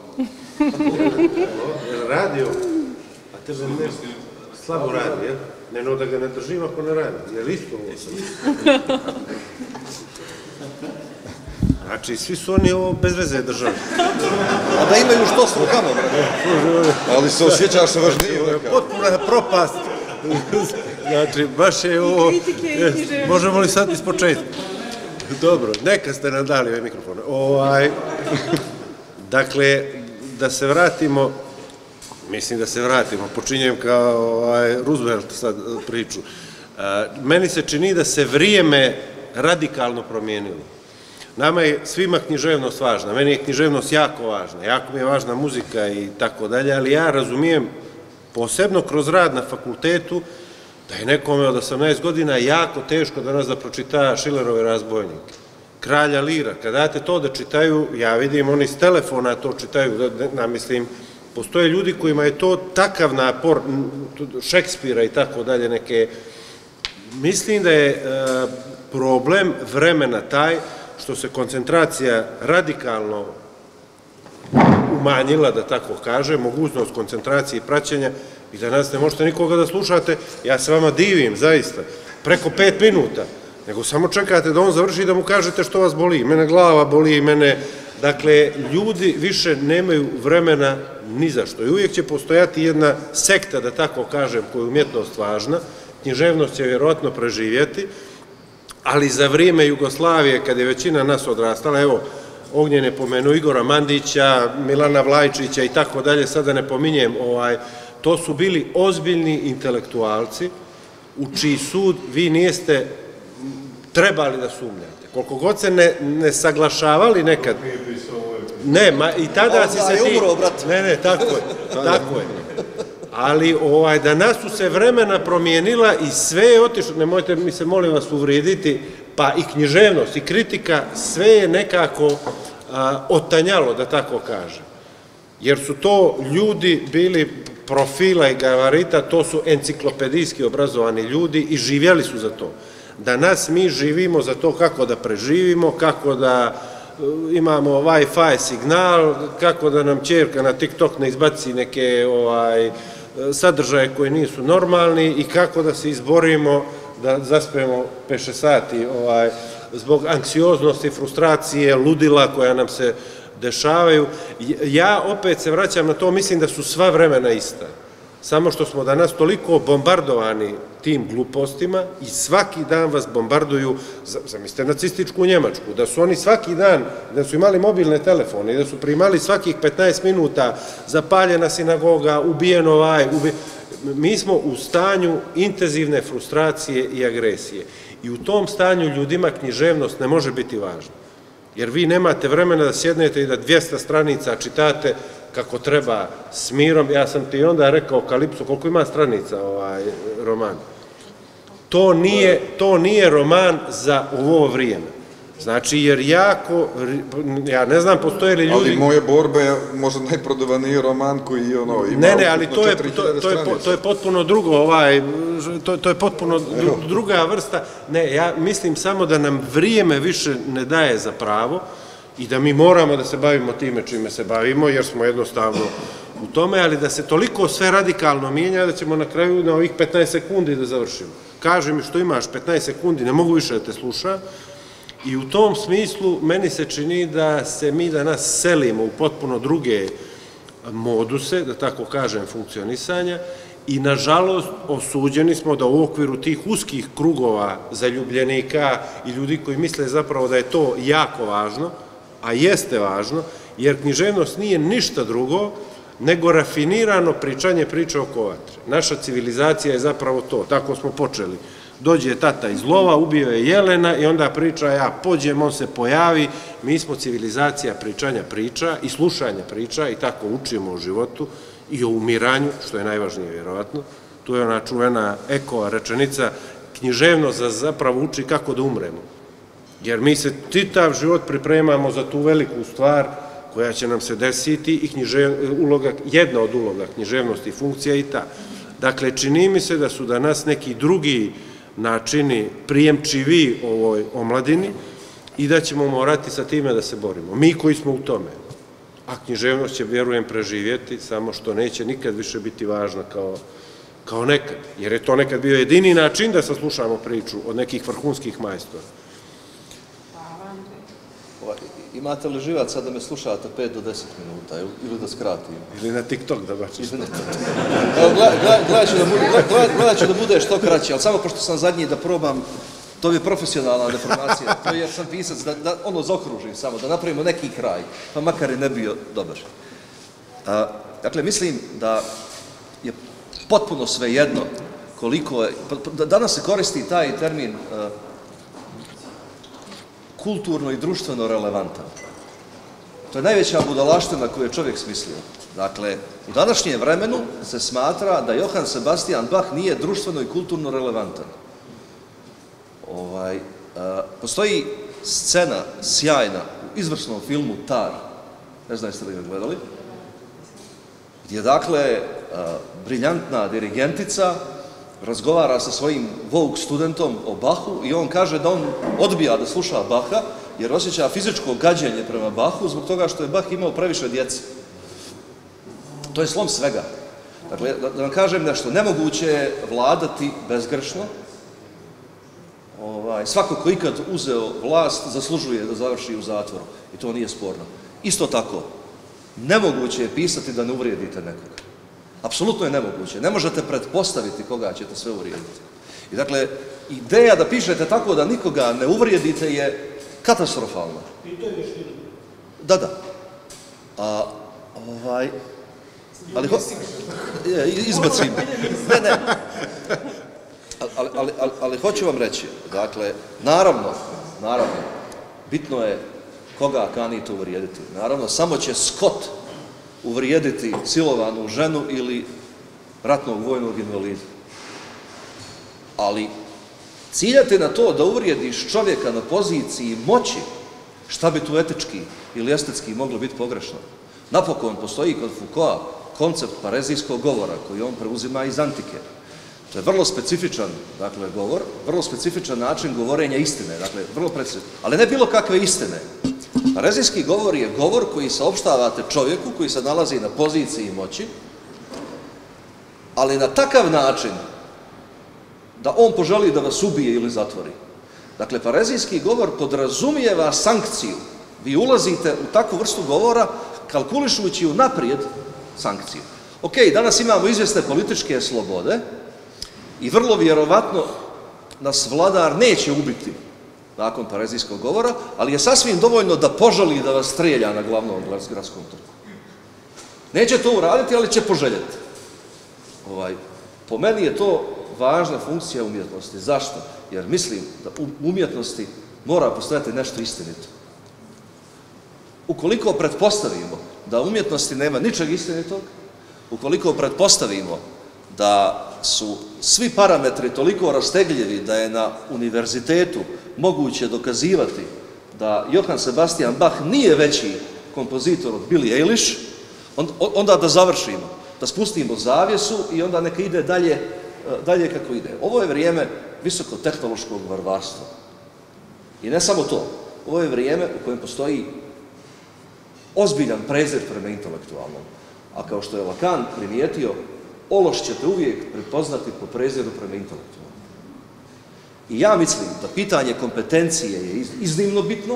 Je li radi ovo? A tebe ne slabo radi, jel? Ne, no da ga ne držim ako ne radi. Je li isto ovo sad? Znači, svi su oni ovo bez veze držali. A da imaju što s rukama, ali se osjećaš važnije. Potpuna propast. Znači, baš je ovo... Možemo li sad ispočetka? Dobro, neka ste nam dali ovaj mikrofon. Dakle, da se vratimo, mislim da se vratimo, počinjem kao Roosevelt sad priču. Meni se čini da se vrijeme radikalno promijenilo. Nama je svima književnost važna, meni je književnost jako važna, jako mi je važna muzika i tako dalje, ali ja razumijem, posebno kroz rad na fakultetu, da je nekome od osamnaest godina jako teško danas da pročita Šilerove Razbojnike, Kralja Lira. Kad date to da čitaju, ja vidim, oni s telefona to čitaju, mislim, postoje ljudi kojima je to takav napor, Šekspira i tako dalje, neke... Mislim da je problem vremena taj što se koncentracija radikalno umanjila, da tako kaže, mogućnost koncentracije i praćenja i da nas ne možete nikoga da slušate, ja se vama divim, zaista, preko pet minuta, nego samo čekate da on završi i da mu kažete što vas boli. Mene glava boli, mene... Dakle, ljudi više nemaju vremena ni za što i uvijek će postojati jedna sekta, da tako kažem, koja je umjetnost važna, književnost će vjerojatno preživjeti, ali za vrijeme Jugoslavije, kad je većina nas odrastala, evo, Ognjen je pomenuo Igora Mandića, Milana Vlajčića i tako dalje, sada ne pominjem, to su bili ozbiljni intelektualci u čiji sud vi nijeste trebali da sumnjate. Koliko god se ne saglašavali nekad, ne, i tada si se ti... Ne, ne, tako je, tako je. Ali da nas su se vremena promijenila i sve je otišlo, nemojte mi se molim vas uvrijediti, pa i književnost i kritika, sve je nekako otanjalo, da tako kažem. Jer su to ljudi bili profila i gavarita, to su enciklopedijski obrazovani ljudi i živjeli su za to. Danas mi živimo za to kako da preživimo, kako da imamo Wi-Fi signal, kako da nam ćerka na TikTok ne izbaci neke sadržaje koji nisu normalni i kako da se izborimo da zaspemo pet šest sati zbog anksioznosti, frustracije, ludila koja nam se dešavaju. Ja opet se vraćam na to, mislim da su sva vremena ista. Samo što smo danas toliko bombardovani tim glupostima i svaki dan vas bombarduju, zamislite nacističku Njemačku, da su oni svaki dan, da su imali mobilne telefone i da su primali svakih petnaest minuta zapaljena sinagoga, ubijen ovaj, mi smo u stanju intenzivne frustracije i agresije. I u tom stanju ljudima književnost ne može biti važna. Jer vi nemate vremena da sjednete i da dvjesto stranica čitate kako treba s mirom. Ja sam ti onda rekao Kalipso, koliko ima stranica ovaj roman? To nije, to nije roman za ovo vrijeme. Znači, jer jako, ja ne znam, postoje li ljudi... Ali Moje borbe je možda najprodavaniji roman koji ono, ima ne, ne, ali to je, četiri to, hiljade to, je, stranica. to je potpuno drugo, ovaj, to, to je potpuno druga vrsta. Ne, ja mislim samo da nam vrijeme više ne daje za pravo i da mi moramo da se bavimo time čime se bavimo, jer smo jednostavno u tome, ali da se toliko sve radikalno mijenja da ćemo na kraju na ovih petnaest sekundi da završimo. Kaži mi što imaš petnaest sekundi, ne mogu više da te slušam. I u tom smislu meni se čini da se mi danas selimo u potpuno druge moduse, da tako kažem, funkcionisanja i nažalost osuđeni smo da u okviru tih uskih krugova zaljubljenika i ljudi koji misle zapravo da je to jako važno, a jeste važno, jer književnost nije ništa drugo nego rafinirano pričanje priče oko vatre. Naša civilizacija je zapravo to, tako smo počeli. Dođe tata iz lova, ubio je jelena i onda priča, ja pođem, on se pojavi. Mi smo civilizacija pričanja priča i slušanja priča i tako učimo o životu i o umiranju, što je najvažnije vjerovatno. Tu je ona čuvena Ekova rečenica, književnost zapravo uči kako da umremo. Jer mi se čitav život pripremamo za tu veliku stvar koja će nam se desiti i uloga, jedna od uloga književnosti i funkcija i ta. Dakle, čini mi se da su danas neki drugi načini prijemčivi ovoj omladini i da ćemo morati sa time da se borimo. Mi koji smo u tome. A književnost će, vjerujem, preživjeti, samo što neće nikad više biti važna kao, kao nekad. Jer je to nekad bio jedini način da saslušamo priču od nekih vrhunskih majstora. Imate li živac sad da me slušate pet do deset minuta ili da skratim? Ili na TikTok da bačiš. Gledat ću da bude što kraće, ali samo pošto sam zadnji da probam, to je profesionalna deformacija, to jer sam pisac, da ono zaokružim samo, da napravimo neki kraj, pa makar i ne bio dobar. Dakle, mislim da je potpuno svejedno koliko je, danas se koristi taj termin kulturno i društveno relevantan. To je najveća budalaština koju je čovjek smislio. Dakle, u današnjem vremenu se smatra da Johann Sebastian Bach nije društveno i kulturno relevantan. Ovaj, a, postoji scena sjajna u izvrsnom filmu Tar, ne znam jeste li ga gledali, gdje dakle a, briljantna dirigentica razgovara sa svojim Vogue studentom o Bachu i on kaže da on odbija da sluša Bacha jer osjeća fizičko gađenje prema Bachu zbog toga što je Bach imao previše djece. To je slom svega. Dakle, da vam kažem nešto, nemoguće je vladati bezgrešno. Ovaj, svako ko ikad uzeo vlast zaslužuje da završi u zatvoru i to nije sporno. Isto tako, nemoguće je pisati da ne uvrijedite nekoga. Apsolutno je nemoguće. Ne možete pretpostaviti koga ćete sve uvrijediti. I dakle, ideja da pišete tako da nikoga ne uvrijedite je katastrofalna. I to je vještina. Da, da. A, ovaj... Ali, ho... je, izbacim. Ne, ne. Ali, ali, ali, ali hoću vam reći, dakle, naravno, naravno, bitno je koga kanite uvrijediti. Naravno, samo će Scott uvrijediti silovanu ženu ili ratnog vojnog invalida. Ali ciljati na to da uvrijediš čovjeka na poziciji moći, šta bi tu etički ili estetski moglo biti pogrešno? Napokon postoji kod Foucaulta koncept parezijskog govora koji on preuzima iz antike. To je vrlo specifičan, dakle, govor, vrlo specifičan način govorenja istine, dakle, vrlo precizno, ali ne bilo kakve istine. Parezijski govor je govor koji saopštavate čovjeku koji se nalazi na poziciji moći, ali na takav način da on poželi da vas ubije ili zatvori. Dakle, parezijski govor podrazumijeva sankciju. Vi ulazite u takvu vrstu govora kalkulišujući unaprijed sankciju. Ok, danas imamo izvjesne političke slobode i vrlo vjerovatno nas vladar neće ubiti nakon parezijskog govora, ali je sasvim dovoljno da poželi da vas strelja na glavnom gradskom trgu. Neće to uraditi, ali će poželjeti. Ovaj, po meni je to važna funkcija umjetnosti. Zašto? Jer mislim da u umjetnosti mora postojati nešto istinito. Ukoliko pretpostavimo da umjetnosti nema ničeg istinitog, ukoliko pretpostavimo da su svi parametri toliko rastegljivi da je na univerzitetu moguće dokazivati da Johann Sebastian Bach nije veći kompozitor od Billie Eilish, onda da završimo, da spustimo zavjesu i onda neka ide dalje, dalje kako ide. Ovo je vrijeme visokotehnološkog varvarstva. I ne samo to, ovo je vrijeme u kojem postoji ozbiljan prezir prema intelektualnom. A kao što je Lacan primijetio, ološ ćete uvijek prepoznati po preziru prema intelektualnom. I ja mislim da pitanje kompetencije je iznimno bitno,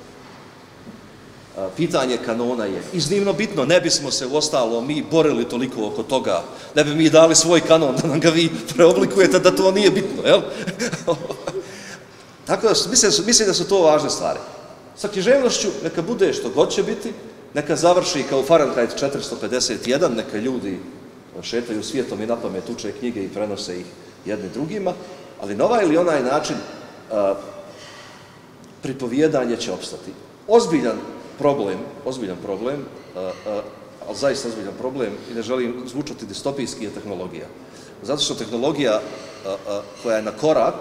pitanje kanona je iznimno bitno, ne bismo se uostalo mi borili toliko oko toga, ne bi mi dali svoj kanon da nam ga vi preoblikujete da to nije bitno, jel? Tako da mislim da su to važne stvari. Sa književnošću neka bude što god će biti, neka završi kao Fahrenheit četiristo pedeset jedan, neka ljudi šetaju svijetom i napamet uče knjige i prenose ih jedni drugima, ali na ovaj ili onaj način a, pripovijedanje će opstati. Ozbiljan problem, ozbiljan problem, a, a, ali zaista ozbiljan problem, i ne želim zvučati distopijski, je tehnologija. Zato što tehnologija a, a, koja je na korak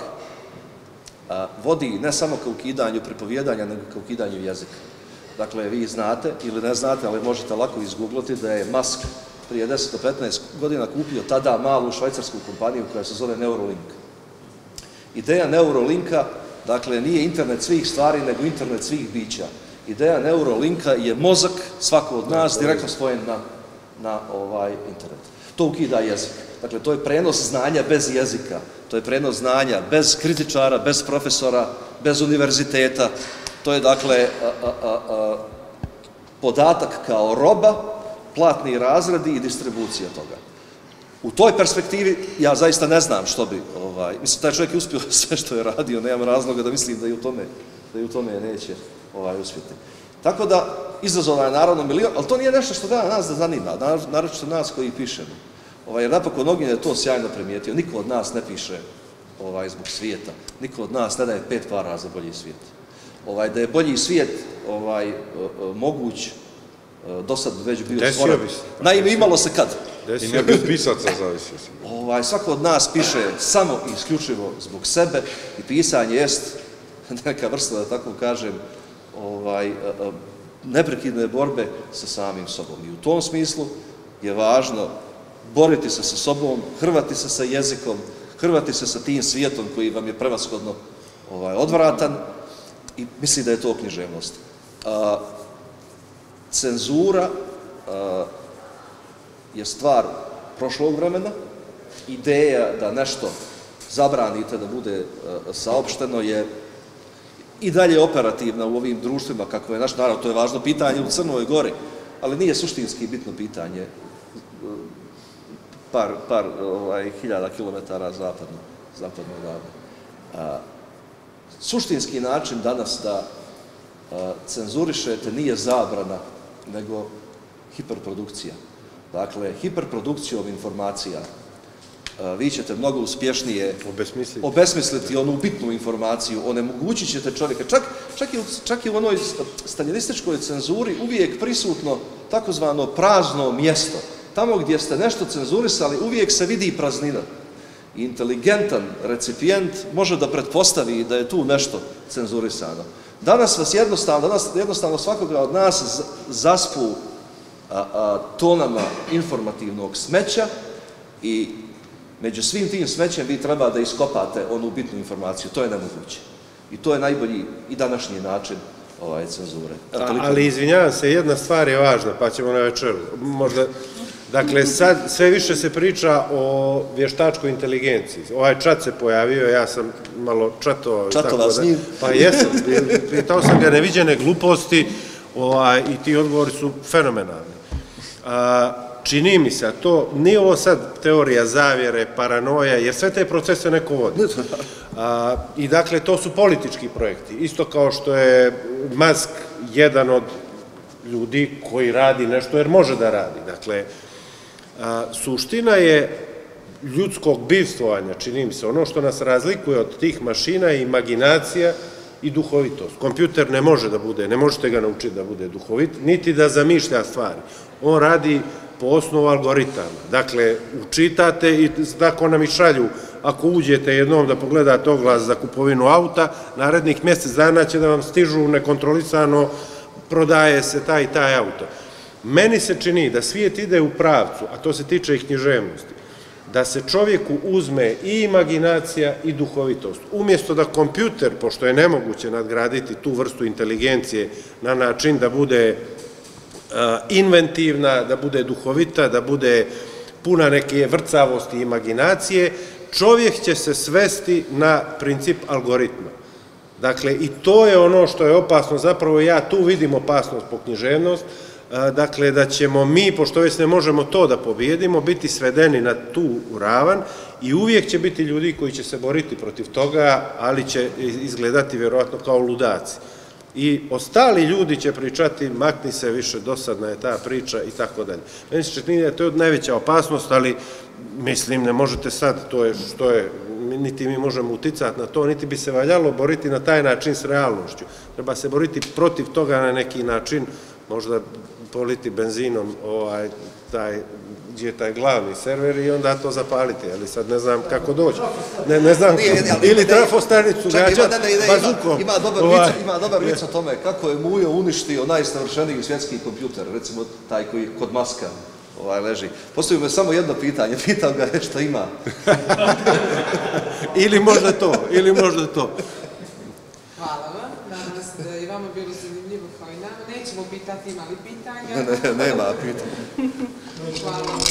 a, vodi ne samo ka ukidanju pripovijedanja, nego ka ukidanju jezika. Dakle, vi znate ili ne znate, ali možete lako izgooglati da je Musk prije deset do petnaest godina kupio tada malu švajcarsku kompaniju koja se zove Neuralink. Ideja Neuralinka, dakle, nije internet svih stvari, nego internet svih bića. Ideja Neuralinka je mozak svako od nas direktno spojen na, na ovaj internet. To ukida jezik. Dakle, to je prenos znanja bez jezika. To je prenos znanja bez kritičara, bez profesora, bez univerziteta. To je, dakle, a, a, a, a, podatak kao roba, platni razredi i distribucija toga. U toj perspektivi ja zaista ne znam što bi, ovaj, mislim, taj čovjek je uspio sve što je radio, nemam razloga da mislim da i u tome, da i u tome neće ovaj, uspjeti. Tako da, izazova je naravno milion, ali to nije nešto što da nas da zanima, naročito nas koji pišemo. Ovaj, jer napokon Ognjen je to sjajno primijetio, niko od nas ne piše ovaj, zbog svijeta, niko od nas ne daje pet para za bolji svijet. Ovaj, da je bolji svijet ovaj, moguć, do sad već bio stvoren. Naime, imalo se kad. I ne bi od pisaca zavisio se. Ovaj, svako od nas piše samo i isključivo zbog sebe i pisanje jest neka vrsta, da tako kažem, ovaj, neprekidne borbe sa samim sobom. I u tom smislu je važno boriti se sa sobom, hrvati se sa jezikom, hrvati se sa tim svijetom koji vam je prevashodno ovaj, odvratan, i mislim da je to književnost. A, cenzura a, je stvar prošlog vremena, ideja da nešto zabranite da bude a, saopšteno je i dalje operativna u ovim društvima kako je naš narod, to je važno pitanje u Crnoj Gori, ali nije suštinski bitno pitanje par, par ovaj, hiljada kilometara zapadno, zapadno odavde. Suštinski način danas da a, cenzurišete nije zabrana, nego hiperprodukcija. Dakle, hiperprodukcijom informacija a, vi ćete mnogo uspješnije obesmisliti, obesmisliti onu bitnu informaciju, onemogućit ćete čovjeka. Čak, čak, i u, čak i u onoj staljinističkoj cenzuri uvijek prisutno takozvano prazno mjesto. Tamo gdje ste nešto cenzurisali uvijek se vidi praznina. Inteligentan recipijent može da pretpostavi da je tu nešto cenzurisano. Danas vas jednostavno, danas jednostavno svakoga od nas zaspu a, a, tonama informativnog smeća i među svim tim smećem vi treba da iskopate onu bitnu informaciju. To je nemoguće. I to je najbolji i današnji način ovaj, cenzure. A, ali izvinjavam se, jedna stvar je važna, pa ćemo na večeru. Možda... Dakle, sad sve više se priča o vještačkoj inteligenciji. Ovaj čat se pojavio, ja sam malo čatovao. Čatova s njim? Pa jesam, pitao sam ga neviđene gluposti i ti odgovori su fenomenalni. Čini mi se, a to nije ovo sad teorija zavjere, paranoja, jer sve te procese neko vodi. I dakle, to su politički projekti. Isto kao što je Musk jedan od ljudi koji radi nešto jer može da radi. Dakle, suština je ljudskog bivstvovanja, čini mi se, ono što nas razlikuje od tih mašina je imaginacija i duhovitost. Kompjuter ne može da bude, ne možete ga naučiti da bude duhovit, niti da zamišlja stvari. On radi po osnovu algoritama. Dakle, učitate i tako nam i šalju. Ako uđete jednom da pogledate oglas za kupovinu auta, narednih mjesec dana će da vam stižu nekontrolisano, prodaje se taj i taj auto. Meni se čini da svijet ide u pravcu, a to se tiče i književnosti, da se čovjeku uzme i imaginacija i duhovitost. Umjesto da kompjuter, pošto je nemoguće nadgraditi tu vrstu inteligencije na način da bude inventivna, da bude duhovita, da bude puna neke vrcavosti i imaginacije, čovjek će se svesti na princip algoritma. Dakle, i to je ono što je opasno, zapravo ja tu vidim opasnost po književnost, dakle, da ćemo mi, pošto već ne možemo to da pobijedimo, biti svedeni na tu ravan i uvijek će biti ljudi koji će se boriti protiv toga, ali će izgledati vjerojatno kao ludaci. I ostali ljudi će pričati, makni se više, dosadna je ta priča i tako dalje. Meni se čini da je to najveća opasnost, ali mislim, ne možete sad, to je što je, niti mi možemo uticati na to, niti bi se valjalo boriti na taj način s realnošću. Treba se boriti protiv toga na neki način, možda politi benzinom gdje je taj glavni server i onda to zapalite, ali sad ne znam kako doći. Ne znam, ili trafostanicu gađati bazukom. Ima dobar vic o tome kako je Mujo uništio najsavršeniji svjetski kompjuter, recimo taj koji kod Maska leži. Postavio me samo jedno pitanje, pitam ga što ima. Ili možda to, ili možda to. Hvala vam, danas i vama bilo zanimljivo kao i nama. Nećemo pitati imali pitanja. Nema pitanja. Hvala.